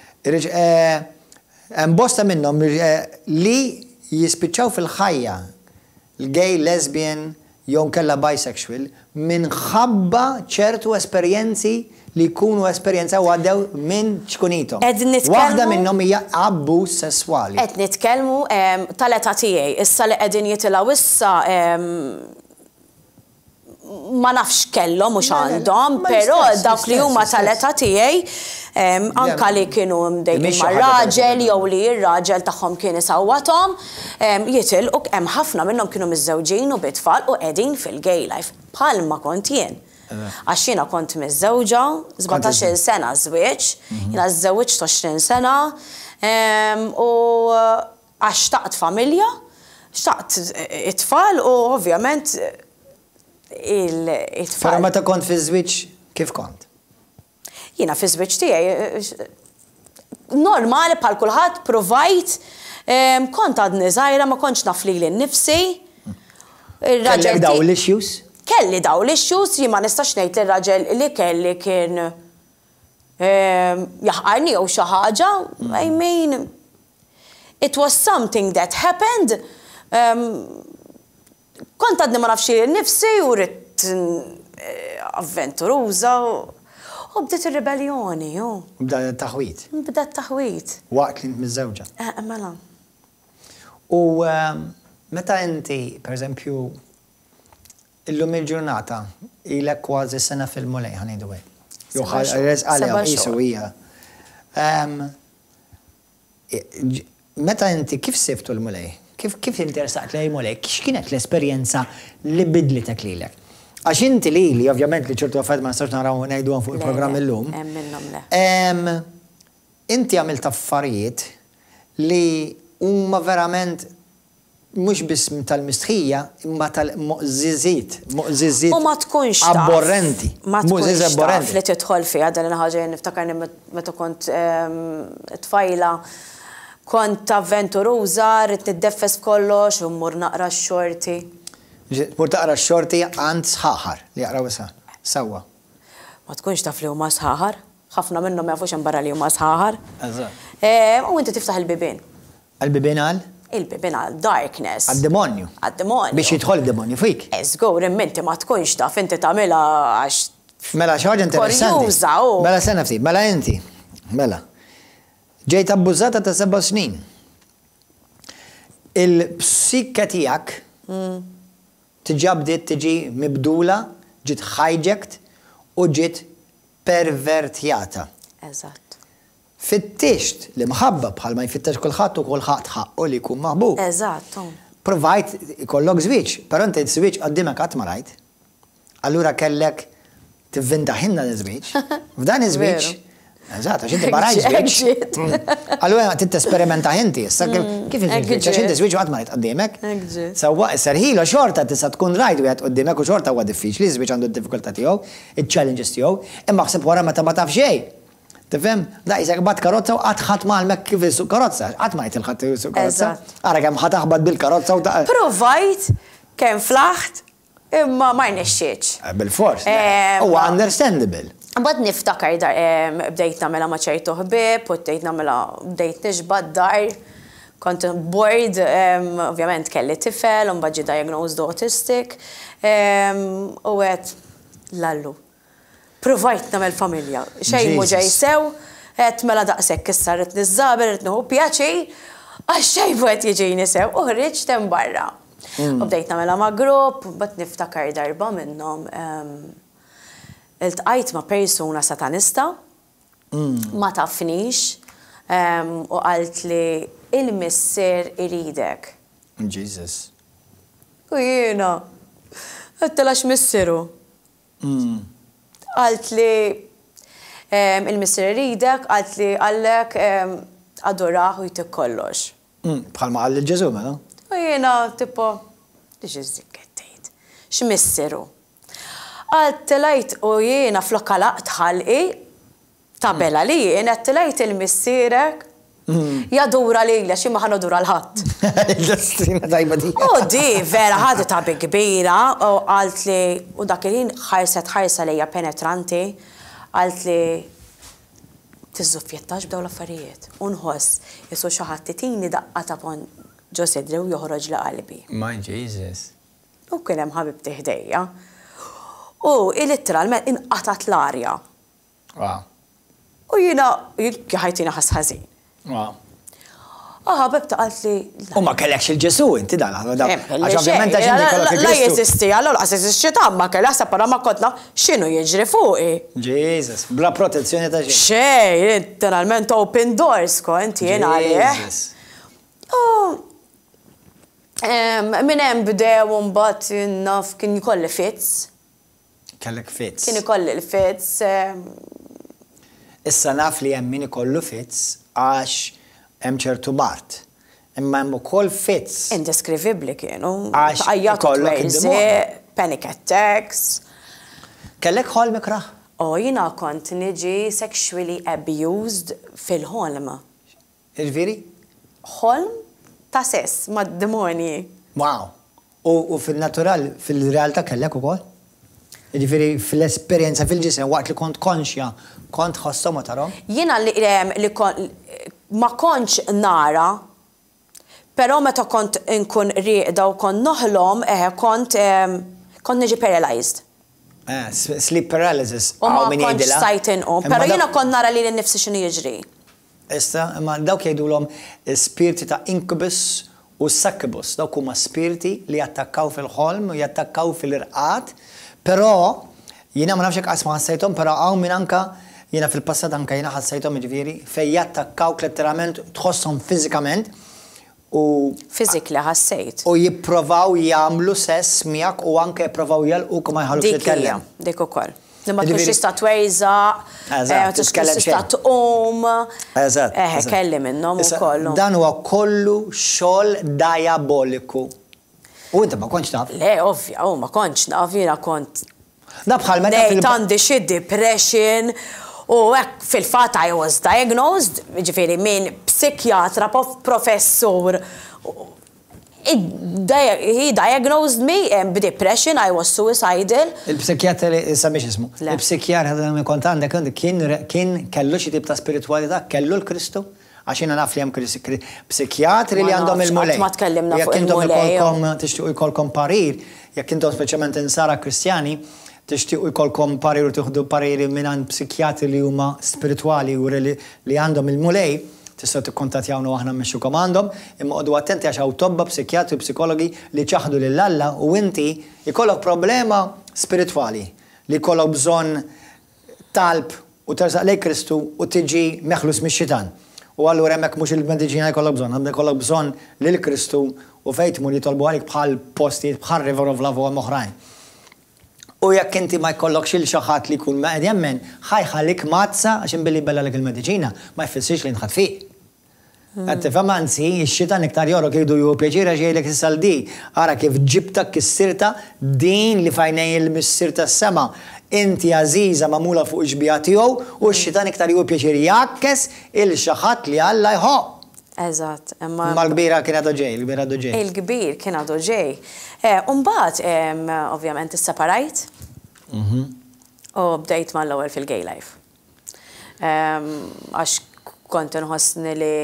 Hemm bosta minnhom li jispiċċaw fil-ħajja l-gay, lesbian, jew kella bisexual minħabba ċertu esperjenzi li jkunu esperjenza u għaddew minn ċkunitom. Waħda minnhom hija abbuż sesswali. Qed nitkellmu tal-età tiegħi, issa li qegħdin jitilgħu issa ma nafx kellhom mhux għandhom, però dawk li huma tal-età tiegħi anka li kienu mdejjin mar-raġel jew li r-raġel tagħhom kien isawwathom, jitilqu hemm ħafna minnhom kienu miżżewġin u bitfal u qegħdin fil-gay life bħalma kont jien. Għax jiena kont miżżewġa, sebgħax-il sena żwieġ, jiena żżewwiġt għoxrin sena u għax xtaqt familja, xtaqt it-tfal u ovvjament il-tfal. Però meta kont fi żwieġ kif kont? Jiena fi żwieġ tiegħi normali bħal kulħadd provajt kont għadni żgħira ma kontx naf lili nnifsi. Kellek dawn l-issues? Kelli daw l-issues li ma nistax ngħid li raġel li kelli kien jaħqarni jew xi ħaġa. I mean, it was something that happened. Kont għadni ma nafx nifsi u rrid avventuruża u bdiet ir-rebellioni. Bda t-taħwit? Bda t-taħwit. Waqt li int miżżewġa? Mela. U meta inti, pereżempju, illum il-ġurnata ilek kważi sena fil-mulej ħanidu għed. Juħal għalja jisu hija. Meta inti kif siftu l-mulej? Kif interessat li mulej? X'kienet l-esperjenza li bidlitek lilek? Għax inti li li, ovvjament li ċertu għafad ma nistax naraw ngħidu fuq il-programm illum. Inti għamilt affarijiet li huma verament mux biss tal-mistħija, imma tal-muqżiżiet, muqżiżiet. U ma tkunx taf. Abborrenti. Ma tkunx taf li tidħol fiha dan il-ħaġa niftakarni meta kont tfajla kont avventuruża, rid niddeffes f'kollox u mmur naqra x-xorti. Mur taqra x-xorti għand sħaħar li jaqraw issa. Sewwa. Ma tkunx taf li huma sħaħar. Ħafna minnhom ma jafux hemm barra li huma sħaħar. U inti tiftaħ il-bibien. Għal-bibien għal? Il-bibin għal darkness. Għad-demonju. Għad-demonju. Biex jidħol id-demonju fik. Eżgur, imminti ma tkunx taf, inti tagħmilha għax. Mela xaġa interessanti. Korjuża u. Mela sena ftit, mela inti. Mela. Ġejt abbużata ta' seba' snin. Il-psikka tiegħek tiġabdiet tiġi mibdula, ġiet hijacked u ġiet pervertjata. Eżatt. Fittixt li mħabba bħal ma jfittax kulħadd u kulħadd ħaqqu li jkun maħbub. Eżatt. Provajt ikollok żwieġ, però inti żwieġ qaddimek qatt ma rajt. Allura kellek tivvintaħinna l-żwieġ. F'dan iż-żwieġ. Eżatt, għax inti ma rajt żwieġ. Allura trid tesperimenta inti, issa kif il-żwieġ għax inti żwieġ qatt ma rajt qaddimek. Sewwa serħila xorta tista' tkun rajt wieħed qudiemek u xorta huwa diffiċli, żwieġ għandu d-diffikultà tiegħu, iċ-challenges tiegħu, imma ħseb wara meta ma taf xejn. Tifhem? Da jisek bat karozza u għatħat maħalmek kif jissu karozza. Għat ma jtilħat jissu karozza. Għara kem ħataħbat bil-karozza u ta' provajt kem flaħt imma ma jnexxieċ. Bil-fors. U understandable. Bad niftakar bdejt namela ma ċertu ħbib, u bdejt namela bdejt nixbad dar, kont bored, ovvjament kelli tifel, un badġi diagnosed autistic, u għet lallu. Provajt namel familja. Xej muġej sew, għet mela daqsek issa rrit nizzaber, rrit nuhu pjaċi, għax xej għet jġini sew, uħriċ tem barra. U bdejt namela ma' grupp, bat niftakar darba minnom. Il-tqajt ma' persuna satanista, ma tafnix, u għalt li il-misser iridek. Jesus. U jiena, għattelax missiru. Għalt li il-Mister ridek, għalt li għallek adoraħ u jtik kollox. Bħalma għall il-ġezu, mela? U jena, tipo, diġizzik għettejt, x'missiru. Għalt tilajt u jena flokkalaq tħalqi, tabella li jena tilajt il-missirek, jadura li l xie maħan dura l-ħat. Il-ġastrina tajba di. U di, vera, ħadi tabi kbira, u għalt li, u dakilin ħarset ħarsa li penetranti, għalt li tizzufjettax b'daw l-affarijiet. Unħoss, jisu xaħat titini daqqa ta' pon ġo sedri u joħroġ la qalbi. My Jesus. U kienem ħabib tiħdejja. U il-literalment inqatat l-arja. Wow. U jina, ħajtina ħasħazin. Wow. Aha, bebta għalt li... U ma kellekx il-ġesu, inti dal. Għax ovvjament għax inti kollok il-Kristu. La jesisti, għallu għas jesisti ta' ma kellek sapara ma kotna xinu jieġri fuqi. Jesus, bla protezzjoni ta' xie. Xej, literalment open doors ko, inti jena għalli. Min hemm bdew mbagħad naf kien jkolli fits. Kellek fits. Kien ikolli l-fits. Issa naf li hemm min ikollu fits għax hemm ċertu Mart. Imma hemm ukoll fits. Indeskrivibbli kienu. Għax ikollok id-demon. Panic attacks. Kellek ħolm ikraħ? Oh, jina kont niġi sexually abused fil-ħolm. Il-veri? Ħolm ta' sess ma' demoni. Wow. U fil-natural, fil-realtà kellek ukoll? Ġifiri fil-esperienza fil-ġisem waqt li kont konxja, kont ħossom ma tarom? Jina li ma kontx nara, pero meta kont nkun riqda u kont noħlom, kont kont niġi paralyzed. Sleep paralysis. U ma kontx sajtin u, pero jina kont nara li l-nifsi xini jiġri. Issa, ma dawk jgħidulhom spiriti ta' incubus u succubus, dawk huma spiriti li jattakkaw fil-ħolm u jattakkaw fil-irqat, pero jina ma nafxek qasma ħassajtom, pero għaw minn anka jina fil-passat anka jina ħassajtom ġviri fej jattakkaw letteralment tħossom fizikament u fizikli ħassajt. U jipprovaw jagħmlu sess miegħek u anke jipprovaw jalqu ma jħallux jitkellem. Dik ukoll. Nimma tkunx tista' twejża, titkellem tista' tqum. Eżatt. Eh, kelli minnhom ukoll. Dan huwa kollu xogħol diaboliku. U inti ma kontx taf? Le, ovvja, u ma kontx naf, jiena kont. Da bħal meta fil- għandi xi depression u hekk fil-fatt I was diagnosed, ġifieri minn psikjatra professur. He diagnosed me b'depression, I was suicidal. Il-psikjatra samiex ismu. Il-psikjatra għadha kont għandek kien kellu xi tip ta' spiritualità, kellu l-Kristu? Għaxina naf li jem psikjatri li għandhom il-mulej. Ma tkellimna fuq il-mulej. Jekk intom tixtiqu jkollkom parir, jekk intom speċjalment insara kristjani, tixtiqu jkollkom parir u tieħdu pariri minn psikjatri li huma spirituali u li għandhom il-mulej, tistgħu tikkontattjawna aħna mmexxukom għandhom, imma qogħdu attenti għax hawn tobba psikjatri u psikologi li ċaħdu lil Alla u inti jkollok problema spirituali li jkollok bżonn talb u tersaq lejn Kristu u tiġi meħlus mix-xitan. U għallura hemmhekk mhux il-mediċina jkollok bżonn, għandek jkollok bżonn lil Kristu u fejtmu li jtolbu għalik bħal postijiet bħal River of Love u hemm oħrajn. U jekk inti ma jkollokx il xaħat li jkun meqed jemmen, ħajħallik mazza għax inbilli bella lek il-mediċina, ma jfissirx li nħadd fiq. Qed tifhem anzi, x-xitan iktar jorok jgħidu ju pjaċira xejlek is-saldi, ara kif ġibtak kissirta din li fajnej il-missirta s-sema. Inti għaziza mamula fuq iġbija tiegħu u x-xitan iktar ju pjaċir jakkes il-xaħat li Alla jħo. Eżatt. Ma l-kbira kien għadu ġej, l-kbir għadu ġej. Il-kbir kien għadu ġej. Umbat, ovvjament, is-separajt. U bdejt ma l-ewwel fil-gay life. Għax kont inħossni li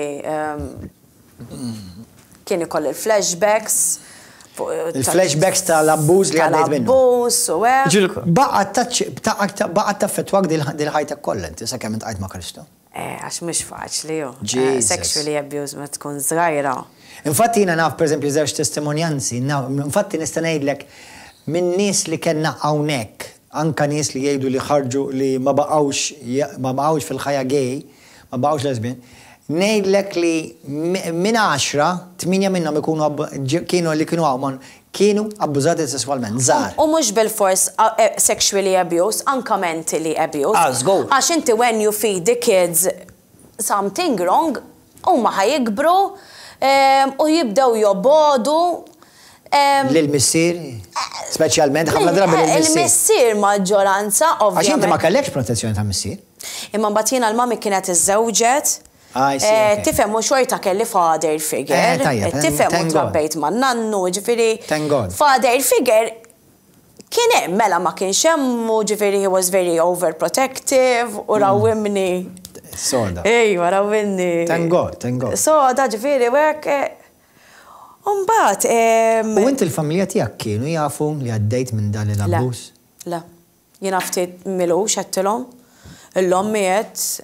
kien ikoll il-flashbacks. Il-flashbacks tal-abbuż li għaddejt minnu. Tal-abbuż u għek. Baqqa taffetwak dil-ħajta kollent, sa' kemm intqajt ma' Kristu. Eh, għax mux faċli ju. Sexually abused ma tkun żgħira. Infatti jina naf, per eżempju, żewġ testimonjanzi, infatti nista' ngħidlek minn nies li kellna hawnhekk, anka nies li jgħidu li ħarġu li ma baqgħux ma baqgħux fil-ħajja gay, ma baqgħux lesbian, ngħidlek li minn għaxra, tminja minnhom ikunu kienu li kienu hawn kienu abbużati sessualment, żgħar. U mhux bil-fors uh, eh, sexually abused, anka mentally abused. Ah, żgur. Għax inti when you feed the kids something wrong, huma ħajikbru em, u jibdew jobodu. em, Lil-missier, speċjalment, ħafna drabi lil-missier. Il-missier maġġoranza, Għax inti ma ovvjament. kellekx protezzjoni ta' missier. Imma mbagħad jiena l-mami kienet iżżewġet. Ah, I see, Eh, okay. Tifhem u xorta kelli father figure. Eh, tajjeb, Eh, Tifhem u thank God. trabbejt ma' nannu, ġifieri. Thank God. Father figure kien hemm mela ma kienx hemm u ġifieri he was very overprotective u rawimni. Soda. Ejwa, rawimni. Thank God, thank God. So, da ġifieri wek. Umbat, U inti l-familja tiegħek kienu jafu li għaddejt minn dan l-abbuż? La, jina ftit milu xattilom, l-lom miet,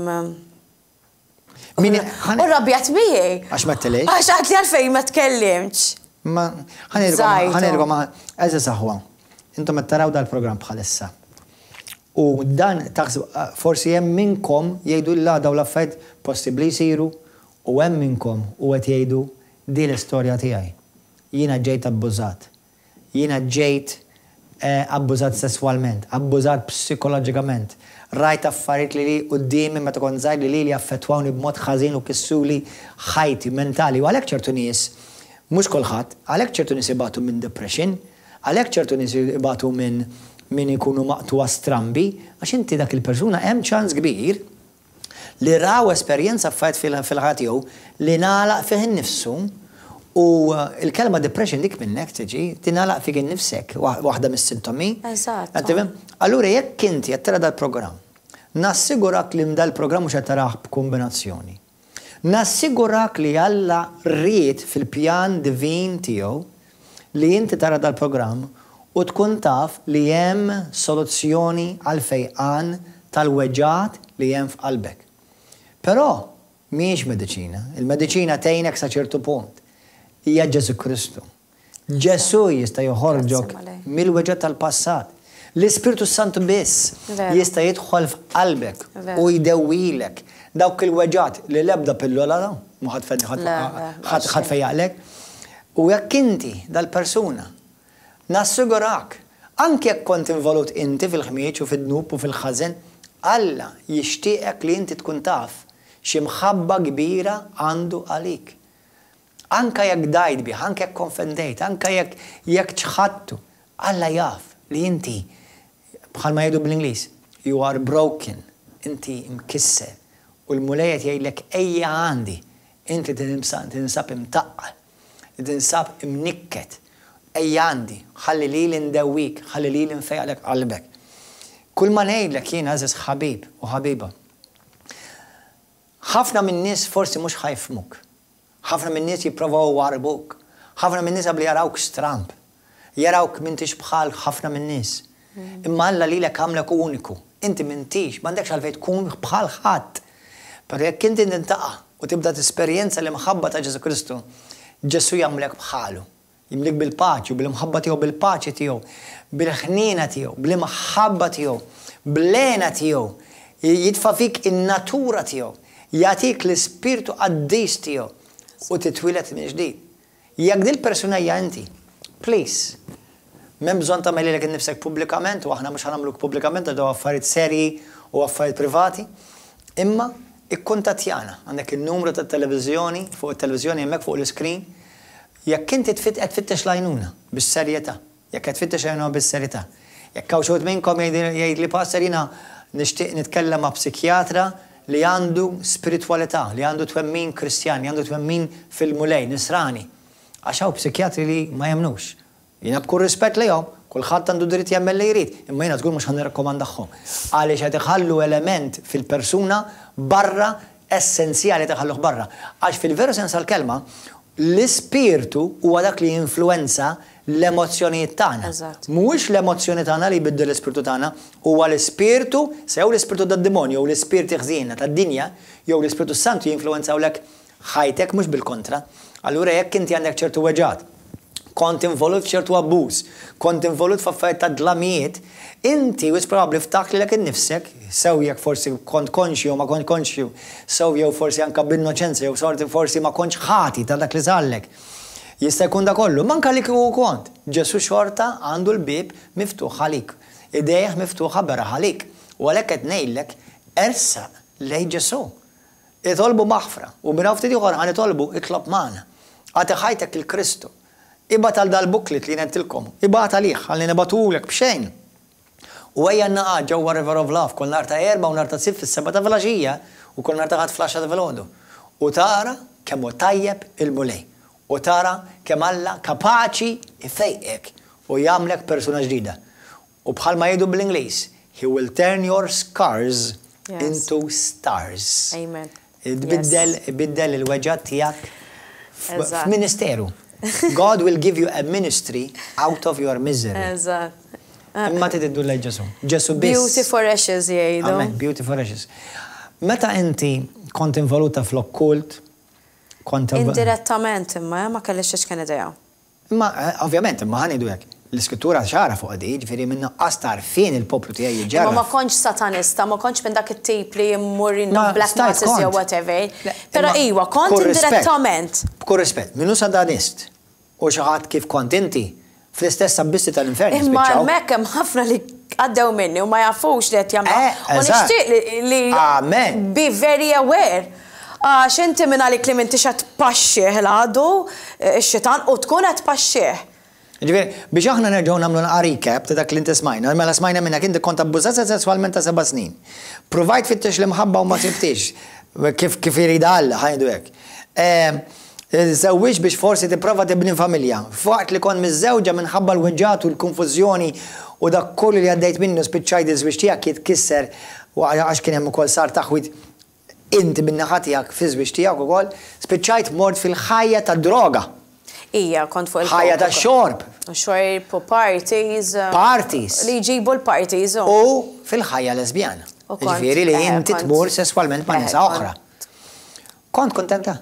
Min u rabjat bijie. Għax ma t-telejx? Għax għatli għalfej ma tkellimx. Ma Zajtu. ħanirgħu ma eża saħwa. Intom qed taraw dal-programm bħalissa. U dan taħseb forsi hemm minnkom jgħidu la daw l-affarijiet possibbli jsiru u hemm minnkom u qed jgħidu di l-istorja tiegħi. Jiena ġejt abbużat. Jiena ġejt eh, abbużat sessualment, abbużat psikoloġikament. Rajt affarijiet li li qudiemi meta kont żgħir li li li affettwawni b'mod ħażin u kissuli ħajti mentali. U għalhekk ċertu nies, mhux kulħadd, għalhekk ċertu nies ibatu minn depression, għalhekk ċertu nies ibatu minn min ikunu maqtuwa strambi, għax inti dak il-persuna hemm ċans kbir li raw esperjenza fajt fil-ħat jew li nagħlaq fih innifsu u il-kelma depression dik minnek tiġi tingħalaq fih innifsek waħda mis-sintomi. Eżatt. Allura jekk inti qed tara dal-programm, nassigurak li dal-programm mhux qed taraħ b'kombinazzjoni. Nassigurak li Alla ried fil-pjan divin tiegħu li inti tara dal-programm u tkun taf li hemm soluzzjoni għal fejqan tal-weġġat li hemm f'qalbek. Però mhijiex mediċina. Il-mediċina tgħinek sa ċertu punt. Hija Ġesu Kristu. Ġesu jista' joħorġok mill-weġġat tal-passat. L-Ispiritu Santu biss Veru. jista' jidħol f'qalbek Veru. u jdewwilek dawk il-weġġat li l-ebda pillola da, mu ħadd La, la, ħadd fejjaqlek. U jekk inti dal-persuna nassigurak, anke jekk kont involut inti fil-ħmieġ u fid-dnub u fil-ħażen, Alla jixtieqek li inti tkun taf xi mħabba kbira għandu għalik. Anka jekk dajt bih, anka jekk konfendejt, anka jekk jekk ċħattu, Alla jaf li inti bħalma jgħidu bl-Ingliż, you are broken, inti mkisser. U l-mulejjet jgħidlek ejja għandi, inti tinsab imtaqqal, tinsab imnikket. Ejja għandi, ħalli li l-indewik, ħalli li l-infejqlek qalbek. Kull ma ngħidlek jien għażiż ħabib u ħabiba. Ħafna minn nies forsi mhux ħajfmuk. Ħafna minn nies jipprovaw warbuk. Ħafna minn nies qabli jarawk stramp. Jarawk m'intix bħal ħafna minn nies. Imma Alla lilek għamlek uniku. Inti m'intix, m'għandekx għalfejn tkun bħal ħadd. Però jekk inti nintaqa' u tibda tesperjenza l-imħabba ta' Ġesu Kristu, Ġesu jagħmlek bħalu. Jimlik bil-paċi, bil-mħabba tiegħu, bil-paċi tiegħu, bil-ħnina tiegħu, bil-imħabba tiegħu, bl-lena tiegħu, jitfa' fik in-natura tiegħu, jagħtik l-ispirtu qaddis tiegħu u titwilet minn ġdid. Jekk dil persuna hija inti, please, m'hemm bżonn tagħmel lek innifsek pubblikament u aħna mhux ħanamluk pubblikament għadu affarijiet serji u affarijiet privati, imma ikkuntattjana għandek il-numru tat-televiżjoni fuq it-televiżjoni hemmhekk fuq l-iskrin. Jekk inti qed tfittex l-għajnuna bis-serjetà, jekk qed tfittex għajnuna bis-serjetà. Jekk hawn xi minnkom jgħid li passer jiena nixtieq nitkellem ma' psikjatra li għandu spiritwalità, li għandu twemmin Kristjan, li għandu twemmin fil-mulej, nisrani. Għax hawn psikjatri li ma jemnux. Jiena b'kull rispett lejhom, kulħadd għandu dritt jagħmel li jrid, imma jiena żgur mhux ħanirrakkomandahom. Għaliex qed iħallu element fil-persuna barra essenzjali taħalluh barra. Għax fil-veru sens tal-kelma l-ispirtu huwa dak li jinfluwenza l-emozzjonijiet tagħna. Mhuwiex l-emozzjoni tagħna li jbiddel l-ispirtu tagħna, huwa l-ispirtu, sew l-ispirtu tad-demonju jew l-ispirti ħżiena tad-dinja jew l-Ispirtu Santu jinfluwenzawlek ħajtek mhux bil-kontra. Allura jekk inti għandek ċertu weġġat, kont involut f'ċertu abbuż, kont involut f'affarijiet ta' dlamijiet, inti wis probabbli ftakli lek innifsek, sew jekk forsi kont konxju ma kont konxju, sew jew forsi anke b'innoċenza jew sorti forsi ma kontx ħati ta' dak li żallek. Jista' jkun da kollu, manka li kieku kont. Ġesu xorta għandu l-bib miftuħ għalik. Idejh miftuħa beraħ għalik. U għalhekk qed ngħidlek ersa lej Ġesu. Itolbu maħfra. U minn ftit ieħor ħan itolbu itlob magħna. Għati ħajtek il-Kristu. Ibgħat għal dal-buklit li nentilkom. Ibgħat għalih ħalli nibatulek b'xejn. U ejja naqgħod ġewwa River of Love kol nhar ta' erba' u nhar ta' sitt fis-seba' ta' filgħaxija u kol nhar ta' ħadd flaxxa ta' filgħodu. U tara kemm hu tajjeb il-mulej. U tara kemm Alla kapaċi ifejqek u jagħmlek persuna ġdida. U bħalma jgħidu bl-Ingliż, he will turn your scars yes. into stars. Amen. Ibiddel ibiddel il-weġġat tiegħek f'ministeru. God will give you a ministry out of your misery. Eżatt. Imma tiddu lej Ġesu. Ġesu biss. Beauty for ashes jgħidu. Amen, beauty for ashes. Meta inti kont involuta fl-okkult, kont indirettament imma ma kellix xi kien idea. Imma ovvjament imma ħanidu hekk. L-iskrittura xara fuq di, ġifieri minna qastar fin il-poplu tiegħi jiġġara. Ma ma kontx satanista, ma kontx minn dak it-tip li jmur in black masses jew whatever. Però iwa, kont indirettament. B'kull rispett, minnu satanist u xi ħadd kif kont inti fl-istess abbisti tal-infern. Imma hemmhekk hemm ħafna li għaddew minni u ma jafux li qed jagħmlu. U nixtieq li be very aware. Għax inti minn għalik li m'intix qed tpaxxih l-għadu x-xitan u tkun qed tpaxxih. Ġifieri, biex aħna nerġgħu nagħmlu recap ta' dak li inti smajna, mela smajna minnek inti kont abbużata sesswalment ta' seba' snin. Provajt fittex l-imħabba u ma sibtix. Kif kif irid Alla ħajdu hekk. Żewwiex biex forsi tipprova tibni familja. Fwaqt li kont miż-żewġa minħabba l-weġġat u l-konfużjoni u dak kollu li għaddejt minnu spiċċajt iż-żwieġ tiegħek jitkisser għax kien hemm ukoll sar taħwit inti bin-naħa tiegħek fi żwieġ tiegħek ukoll, spiċċajt mort fil-ħajja tad-droga. Ija, kont fuq il- ħajja tax-xorb. Xorb u parties. Parties. Li jġibu l-parties. U fil-ħajja lesbjana. Ġifieri li inti tmur sesswalment ma' nisa oħra. Kont kontenta?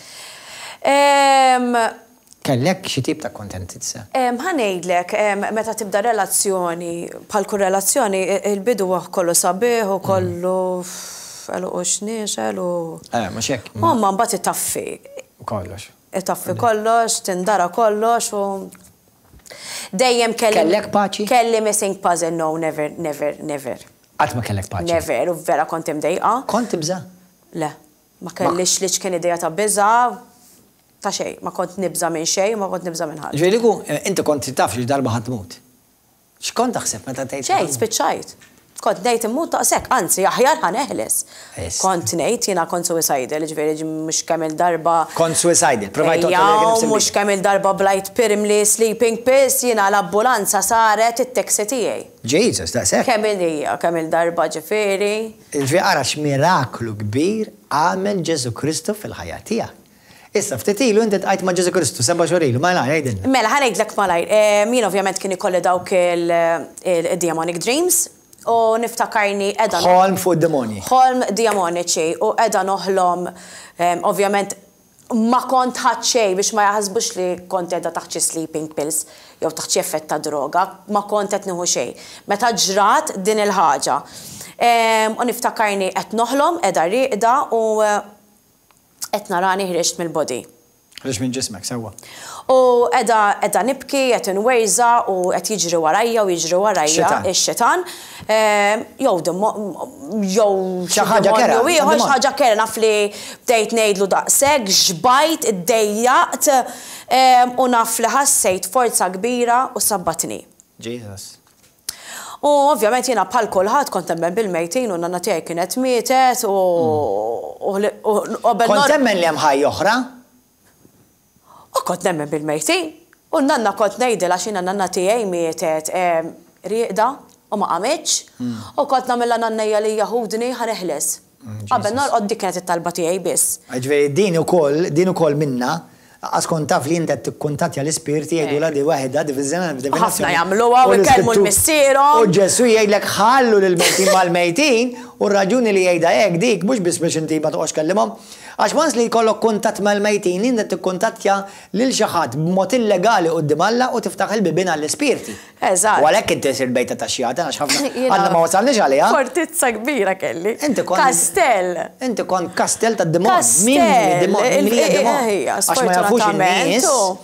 Kellek xi tip ta' kontentizza? Ħanejdlek, meta tibda relazzjoni, bħal kull relazzjoni, il-bidu kollu sabiħ u kollu għalu u xniex, għalu. Eh, mux hekk. U ma mbagħad itaffi. Kollox. Itaffi kollox, tindara kollox u dejjem kelli. Kellek paċi? Kelli missing puzzle, no, never, never, never. Qatt ma kellek paċi? Never, u vera kont imdejqa. Kont tibża? Le, ma kellix li kien idea ta' biża ta' xej, ma kont nibża minn xej, ma kont nibża minn ħadd. Ġveriku, inti kont taf li darba ħadd tmut. X'kont taħseb meta tgħid? Xejn, spiċċajt. Kont ngħid immut taqsek, anzi aħjar ħaneħles. Kont ngħid jiena kont suicidal, ġifieri mhux kemm il-darba. Kont suicidal, provajt toqgħod mhux kemm il-darba blajt pirimli sleeping pills, jiena l-ambulanza saret it-teksi tiegħi. Jesus, daqshekk. Kemm il-hija, kemm il-darba ġifieri. Ġifieri ara x'miraklu kbir għamel Ġesu Kristu fil-ħajja tiegħek. Issa, ftit ilu inti tqajt ma' Ġesu Kristu, seba' xhur ilu, ma ngħidilna. Mela, ħanejdlek malajr. Min ovvjament kien ikolli dawk il-demonic dreams. U niftakarni edha. Ħolm fuq demoni. Ħolm demoniċi u edha noħlom, ovvjament, ma kont ħadxej biex ma jaħsbux li kont edha taħċi sleeping pills jew taħċi effett ta' droga, ma kont qed nieħu xejn. Meta ġrat din il-ħaġa. U niftakarni qed noħlom edha rieqda u qed narani ħriġt mill-body. Ħriġ minn ġismek sewwa. U edha edha nibki, qed inwejża u qed jiġri warajja u jiġri warajja ix-xitan. Jew jew xi ħaġa kera. Jew xi ħaġa kera naf li bdejt ngħidlu daqshekk, xbajt, iddejjaqt u naf li ħassejt forza kbira u sabbatni. Jesus. U ovvjament jiena bħal kulħadd kont temmen bil-mejtin u nanna tiegħi kienet mietet u Kont temmen li hemm ħajja oħra? U kont nemmen bil-mejtin. U nanna kont ngħidilha x'inha nanna tiegħi mietet rieqda u ma qamitx. U kont nagħmilha nannejja li jaħudni ħaneħles. Qabel norqod dik kienet it-talba tiegħi biss. Ġifieri din ukoll, din ukoll minna, għas kont taf li inti tikkuntattja l-ispirti jgħidula di waħda diviżjoni b'divinazzjoni. Ħafna jagħmluha u jkellmu l-missierhom. U Ġesu jgħidlek ħallu lill-mejtin mal-mejtin u r-raġuni li jgħidha hekk dik mhux biss biex inti ma toqgħodx kellimhom. Għax mans li jkollok kuntatt mal-mejtin, inti tikkuntattja lil xi ħadd b'mod illegali quddiem Alla u tiftaħ il-bibien għall-ispirti. Eżatt. U għalhekk inti sir bejta tax-xjata għax ħafna għandna ma wasalniex għaliha. Fortizza kbira kelli. Inti kont Kastell. Inti kont kastell tad-demon. Min demon? Għax ma jafux in-nies.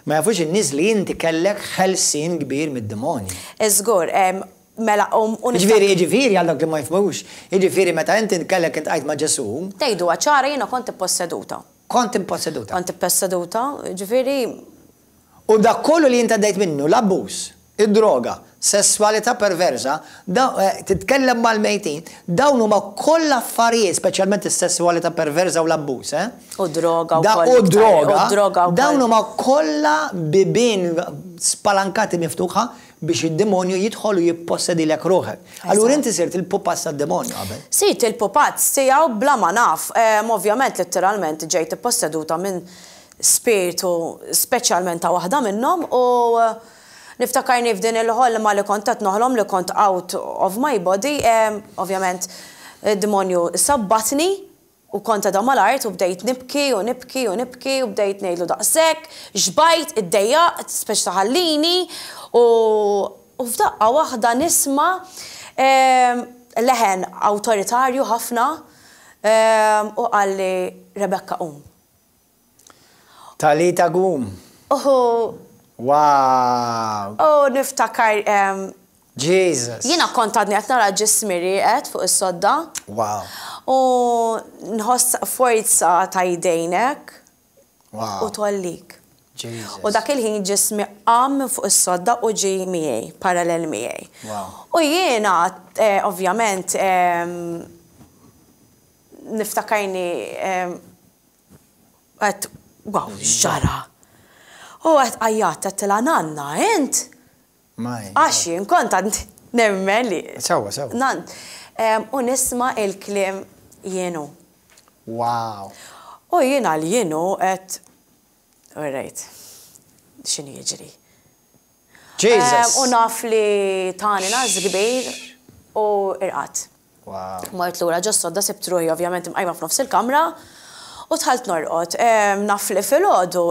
Ma jafux in-nies li inti kellek ħelsin kbir mid-demonji. Iżgur, mela, u Ġifieri, ġifieri għal dak li ma jifhmux. Ġifieri meta inti kellek int qajt ma' Ġesu. tgħidu ċara jiena kont ipposseduta. Kont imposseduta. Kont ipposseduta, ġifieri. U dak kollu li inta dejt minnu, l-abbuż, id-droga, sessualità perversa, titkellem mal-mejtin, dawn huma kollha affarijiet, speċjalment is-sessualità perversa u l-abbuż, eh? U droga u Da- koll. U droga, U droga u dawn koll. huma kollha bibien spalankati miftuħa biex id-demonju jidħol u jippossedilek ruħek. Allura inti sirt il-pupas tad-demonju qabel. Sit il-pupazz tiegħu bla ma naf. Em, Ovvjament, letteralment ġejt ipposseduta minn spiritu speċjalment ta' waħda minnhom u eh, niftakarni f'din il-ħolma li kont qed noħlom li kont out of my body. em, Ovvjament, id-demonju sabbatni u kont għadha mal-art u bdejt nibki u nibki u nibki u bdejt ngħidlu daqshekk, xbajt, iddejjaqt, speċ taħallini u u f'daqqa waħda nisma' em, leħen awtoritarju ħafna em, u qalli Rebecca qum. Talita gum. Uhu, Wow. u niftakar em, Jesus. jiena kont għadni qed nara ġismi riqet fuq is-sodda Wow. u nħoss forza ta' jdejnek u Wow. tollik. Jesus. U dak il-ħin ġismi qam fuq is-sodda u ġi miegħi, parallel miegħi. Wow. U jiena eh, ovvjament em, niftakarni em, għet, wow, ġara. U għet għajjat għet nanna, int? Maj. Għaxi, nkont għad nemmen li. Sawa, sawa. Nan. Em, U nisma il-klim jienu. Wow. U jiena li jienu għet, alright, xini jiġri. Jesus. Em, U naf li tani naż kbir u irqat. Wow. Mort l-ura ġostodda sibtruħi, ovvjament imqajma f'nofs il-kamra u tħalt norqot. Em, Naf li fil-ħodu,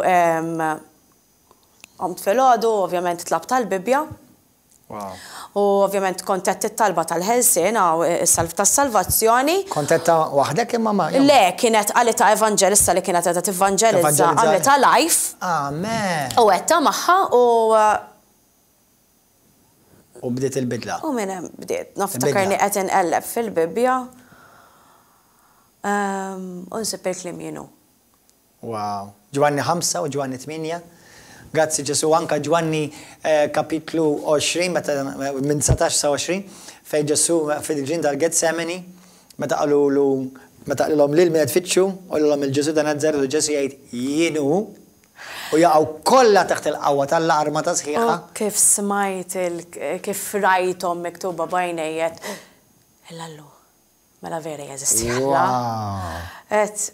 għomt fil-ħodu, ovvjament tlab tal-bibja Wow. u ovvjament kontet it-talba tal-ħelsin għaw is-salv tas-salvazzjoni. Kontetta waħdek imma ma. Le, kienet għalita evangelista li kienet għedha t-evangelizza Tevangelizza. għamlita live Amen. u għetta maħħa u U bdiet il-bidla. u minnem bdiet naftakarni Il-bidla. qed inqelleb fil-bibja em, u nsib il-klim jienu. Wow. Ġwanni ħamsa u Ġwanni tminja. Grazzi Ġesu anka Ġwanni eh, kapitlu għoxrin, meta minn satax sa għoxrin, fej Ġesu fil-ġin tal-Getsemani, meta qalu lu meta qalilhom lil min qed tfittxu, u l-hom il-Ġesu ta' Nazzaret u Ġesu jgħid jienu u jaqgħu kollha taħt il-qawwa tal-arma ta' sħiħa. U kif smajt, il- kif rajtom miktuba bajnejjet, il-allu, mela vera jeżisti. Wow. Et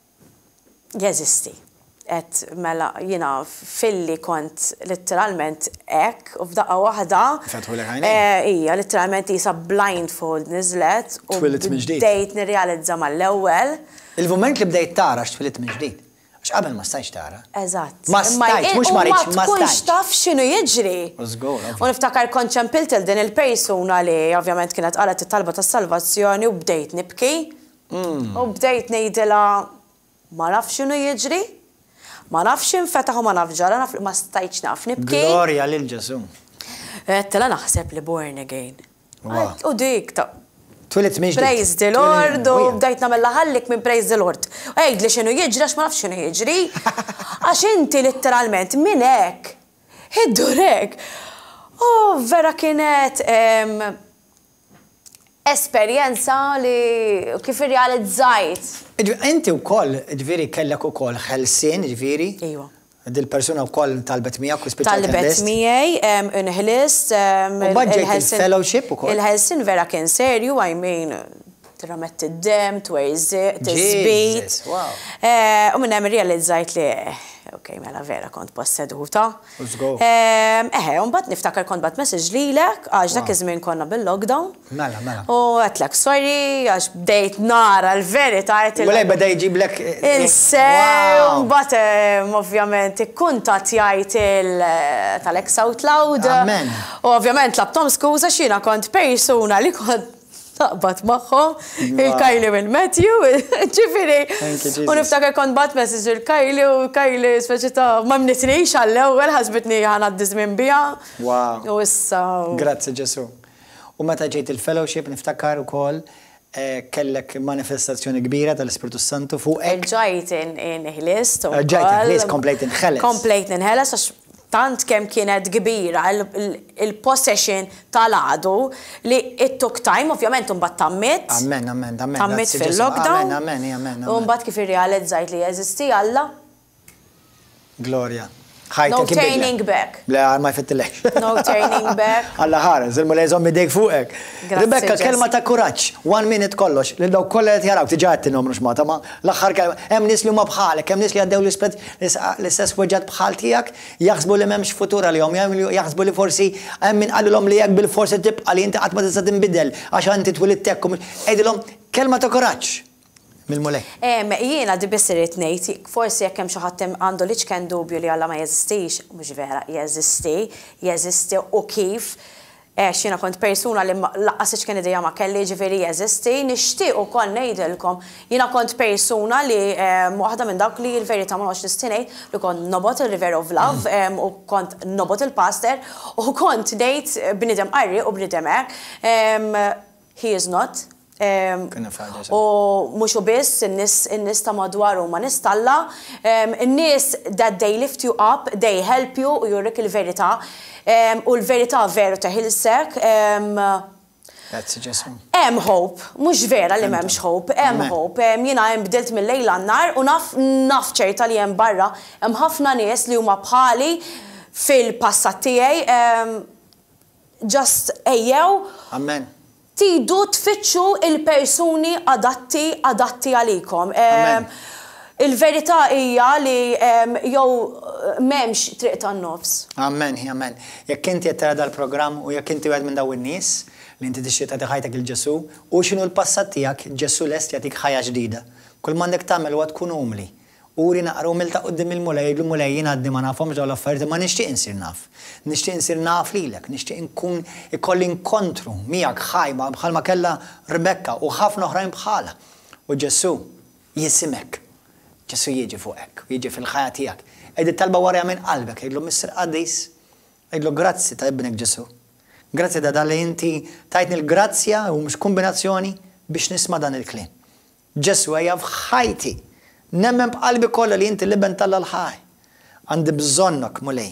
jeżisti. Et mela jina filli kont literalment ek u f'daqqa waħda. Fetħu lek għajnejk? eh, Ija, literalment jisa blindfold nizlet u Twilit minn ġdid. bdejt nirrealizza mal-ewwel. Il-moment li bdejt tara x'twilit minn ġdid. Għax qabel ma stajx tara. Eżatt. Ma Imma stajtx, jien- mhux u ma rridx, ma tkunx stajtx. taf x'inhu jiġri. Użgur, ovvja. U niftakar kont ċempilt il din il-persuna li ovvjament kienet qalet it-talba tas-salvazzjoni u bdejt nibki. U bdejt ngħidilha ma nafx x'inhu jiġri. Ma nafx infetaħ u ma naf ġara, naf ma stajtx naf nibki. Gloria lil Ġesu. Tela naħseb li born again. Wow. U dik ta' Twilit minn ġdid. praise the Lord u bdejt namella ħallik minn praise the Lord. Ejd li xinu jiġri, għax ma nafx xinu jiġri. Għax inti literalment minn hekk, id-durek. U vera kienet em, esperjenza li kif irrealizzajt. Inti u koll, ġviri kellek u koll ħelsin, ġviri. Ejwa. Dil-persuna u koll talbet miegħek u speċjal Talbet miegħi em, inħilist em, U budget il-Helsin- il-fellowship ukoll? Il-Helsin vera kien serju, I mean, tiramet id-dem, twejzi, tisbit. Jesus, wow. Eh, U minn hemm realizzajt li, ok, mela vera kont posseduta. Let's go. Em, Eħe, un bat niftakar kont bat message lilek, għax dak Wow. iż-żmien konna bil-lockdown. Mela, mela. U għatlek, sorry, għax bdejt nara l-verita. U lej beda jġiblek. Il-sew, bat ovvjament kuntatjajt il-tal-ex out loud. Amen. U ovvjament labtom skuza xina kont persuna li kont naqbad magħhom, il-Kylie u il-Matthew, ġifieri. U niftakar kont bat message il-Kylie u Kylie speċi ta' ma mnitniex għall-ewwel ħasbitni ħanaddi żmien biha. Wow. U issa. Grazzi Ġesu. U meta ġejt il-fellowship niftakar ukoll kellek manifestazzjoni kbira tal-Ispiritu Santu fuqek. Ġajt inħilist. Ġajt inħilist, komplejt inħeles. Komplejt inħeles, għax tant kemm kienet kbira il-possession tal-għadu li it took time, ovvjament unbat tammit. Amen, amen, amen. Tammit fil-lockdown. Amen, amen, amen. Unbat kif irrealizzajt li jeżisti Alla. Gloria. No turning back. Bla, ma jfittilex. No turning back. Alla ħara, zilmu lejżom bidejk fuqek. Rebecca, kelma ta' kuraċ, one minute kollox, li daw kolla jt jaraw, tiġat t-nomru xmata, ma l-axħar kelma, hemm nis li huma bħalek, hemm nis li għaddew l-istess weġġat bħal tijak, jaħsbu li memx futura li jom, jaħsbu li forsi hemm min għallilom li jak bil-forsi tibqa li inti għatma tista' tinbidel, għax inti twilid tekkum, ejdilom, kelma ta' kuraċ. Mil-mulej. Jiena di bissirit nejt, forsi jekk hemm xi ħadd għandu li ċken dubju li Alla ma jeżistix, mhux vera, jeżisti, jeżisti u kif. Għax jiena kont persuna li laqqas iċken idea ma kelli ġifieri jeżisti, nixtieq ukoll ngħidilkom. Jiena kont persuna li waħda minn dawk li l-verità ma nix nistinejt li kont nobot il-River of Love u kont nobot il-pastor u kont ngħid bniedem qarri u bniedem hekk. He is not. U mux u biss, in-nis ta' madwaru ma nistalla, in-nis that they lift you up, they help you u jurrik il-verita, u l-verita veru teħilsek. Grazzi Ġesu. Hemm hope, mhux vera li m'hemmx hope, hemm hope. Jiena hemm bdilt mill-lejl għan-nar u naf naf ċerta li hemm barra, hemm ħafna nies li huma bħali fil-passat tiegħi just ejjew. Amen. Tidu tfittxu il-persuni adatti adatti għalikom. Il-verità hija li jew m'hemmx triq tan-nofs. Amen, amen. Jekk inti qed tara dal-programm u jekk inti wieħed minn dawn in-nies li inti tixtieq tagħti ħajtek il-Ġesu u x'inhu l-passat tiegħek, Ġesu lest jagħtik ħajja ġdida. Kull m'għandek tagħmel huwa tkun umli. Uri naqra umilta qudiem il-mulej, il-mulej jien għaddi ma nafhomx dawn l-affarijiet ma nixtieq insir naf. Nixtieq insir naf lilek, nixtieq nkun ikolli inkontru miegħek ħajma bħalma kellha Rebecca u ħafna oħrajn bħalha. U Ġesu jisimek. Ġesu jiġi fuqek, jiġi fil-ħajja tiegħek. Qegħdi talba warja minn qalbek, jgħidlu Mister Qaddis, jgħidlu grazzi ta' ibnek Ġesu. Grazzi da dalli inti tajtni l-grazzja u mhux kombinazzjoni biex nisma' dan il-kliem. Ġesu hija f'ħajti. Nemmen b'qalbi kollha li inti liben tal-ħaj. Għandi bżonnok mulej.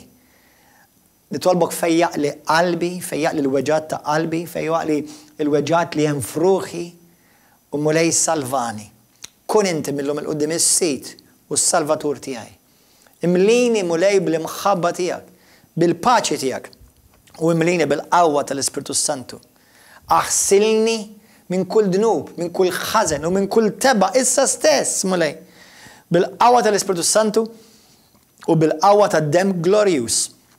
Nitolbok fejjaq li qalbi, fejjaq li l-weġat ta' qalbi, fejjaq li l-weġat li hemm fruħi u mulej salvani. Kun inti millum il-qudiem is-sit u s-salvatur tiegħi. Imlini mulej bil-imħabba tiegħek, bil-paċi tiegħek u imlini bil-qawwa tal-Ispiritu Santu. Aħsilni minn kull dnub, minn kull ħażen u minn kull teba issa stess mulej. Bil-qawwa tal-Ispiritu Santu u bil-qawwa tad-dem glorious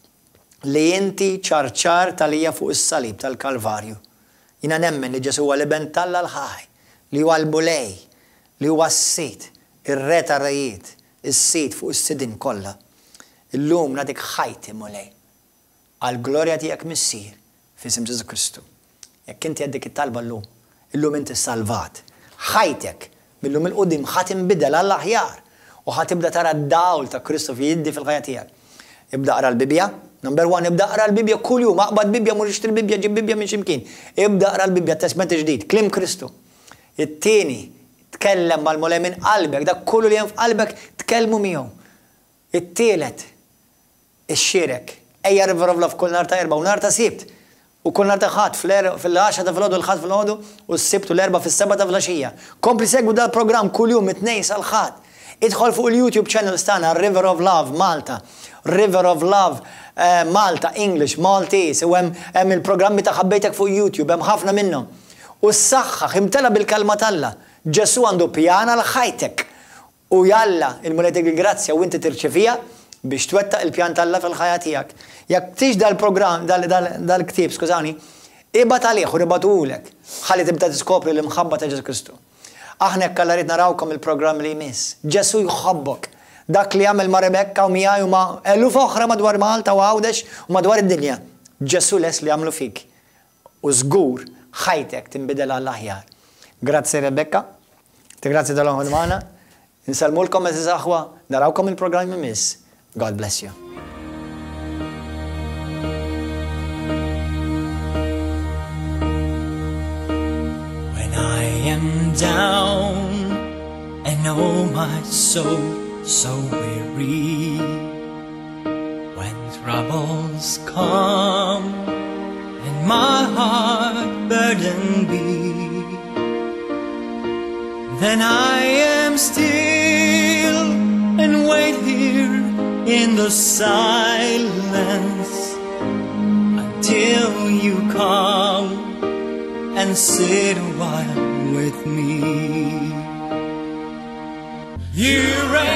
li inti ċarċar tal-hija fuq is-salib tal-Kalvarju. Jiena nemmen li Ġesu huwa liben tal-ħaj, li huwa l-bulej, li huwa s-sit, ir-re tar-rejiet, is-sit fuq is-sidin kollha. Illum nagħtik ħajti mulej għall-glorja tiegħek missier f'isem Ġesu Kristu. Jekk inti għandek it-talba llum, illum inti salvat. Ħajtek millum il-qudiem ħadd inbidel għall-aħjar u ħatibda tara d-dawl ta' Kristu jiddi fil-ħajja tiegħek. Ibda qra l-Bibja, number one, ibda qra l-Bibja kull jum, aqbad Bibja mhux ixtri l-Bibja, ġib Bibja minn ximkien. Ibda qra l-Bibja Testament ġdid, kliem Kristu. It-tieni, tkellem mal-mulej minn qalbek, dak kullu li hemm f'qalbek tkellmu miegħu. It-tielet, ix-xierek, ejja River of Love kull nhar ta' erba' u nhar ta' sibt. U kull nhar ta' ħadd fil-għaxa ta' filgħodu l-ħadd filgħodu u s-sibt u l-erba' fis-seba' ta' filgħaxija. Kompli segwu dal-programm kull jum it-tnejn sal-ħadd. Idħol fuq il-YouTube channels tagħna River of Love Malta, River of Love Malta English, Maltese, u hemm il-programmi ta' ħabbejtek fuq YouTube, hemm ħafna minnhom. U s-saħħaħ imtela bil-kalma talla. Ġesu għandu pjana l-ħajtek. U jalla il-muletek il-grazzja u inti tirċevija biex twettaq il-pjan talla fil-ħajja tiegħek. Jekk tix dal-programm, dal-ktib, skużani, ibad għalih u ribatulek. Ħalli tibda tiskopri l-imħabba ta' Ġesu Kristu. Aħna jekk alla rid narawkom il-programm li jmiss. Ġesu jħobbok. Dak li jagħmel ma' Rebecca u miegħi u ma' eluf oħra madwar Malta u Għawdex u madwar id-dinja. Ġesu les li jagħmlu fik. U żgur ħajtek tinbidel għall-aħjar. Grazzi Rebecca, grazzi tal-għon maħna, nsalmulkom eżiz aħwa, narawkom il-programm imiss. God bless you. When I am down and oh my soul so weary, when troubles come and my heart burdened be, then I am still and wait here in the silence until you come and sit a while with me. You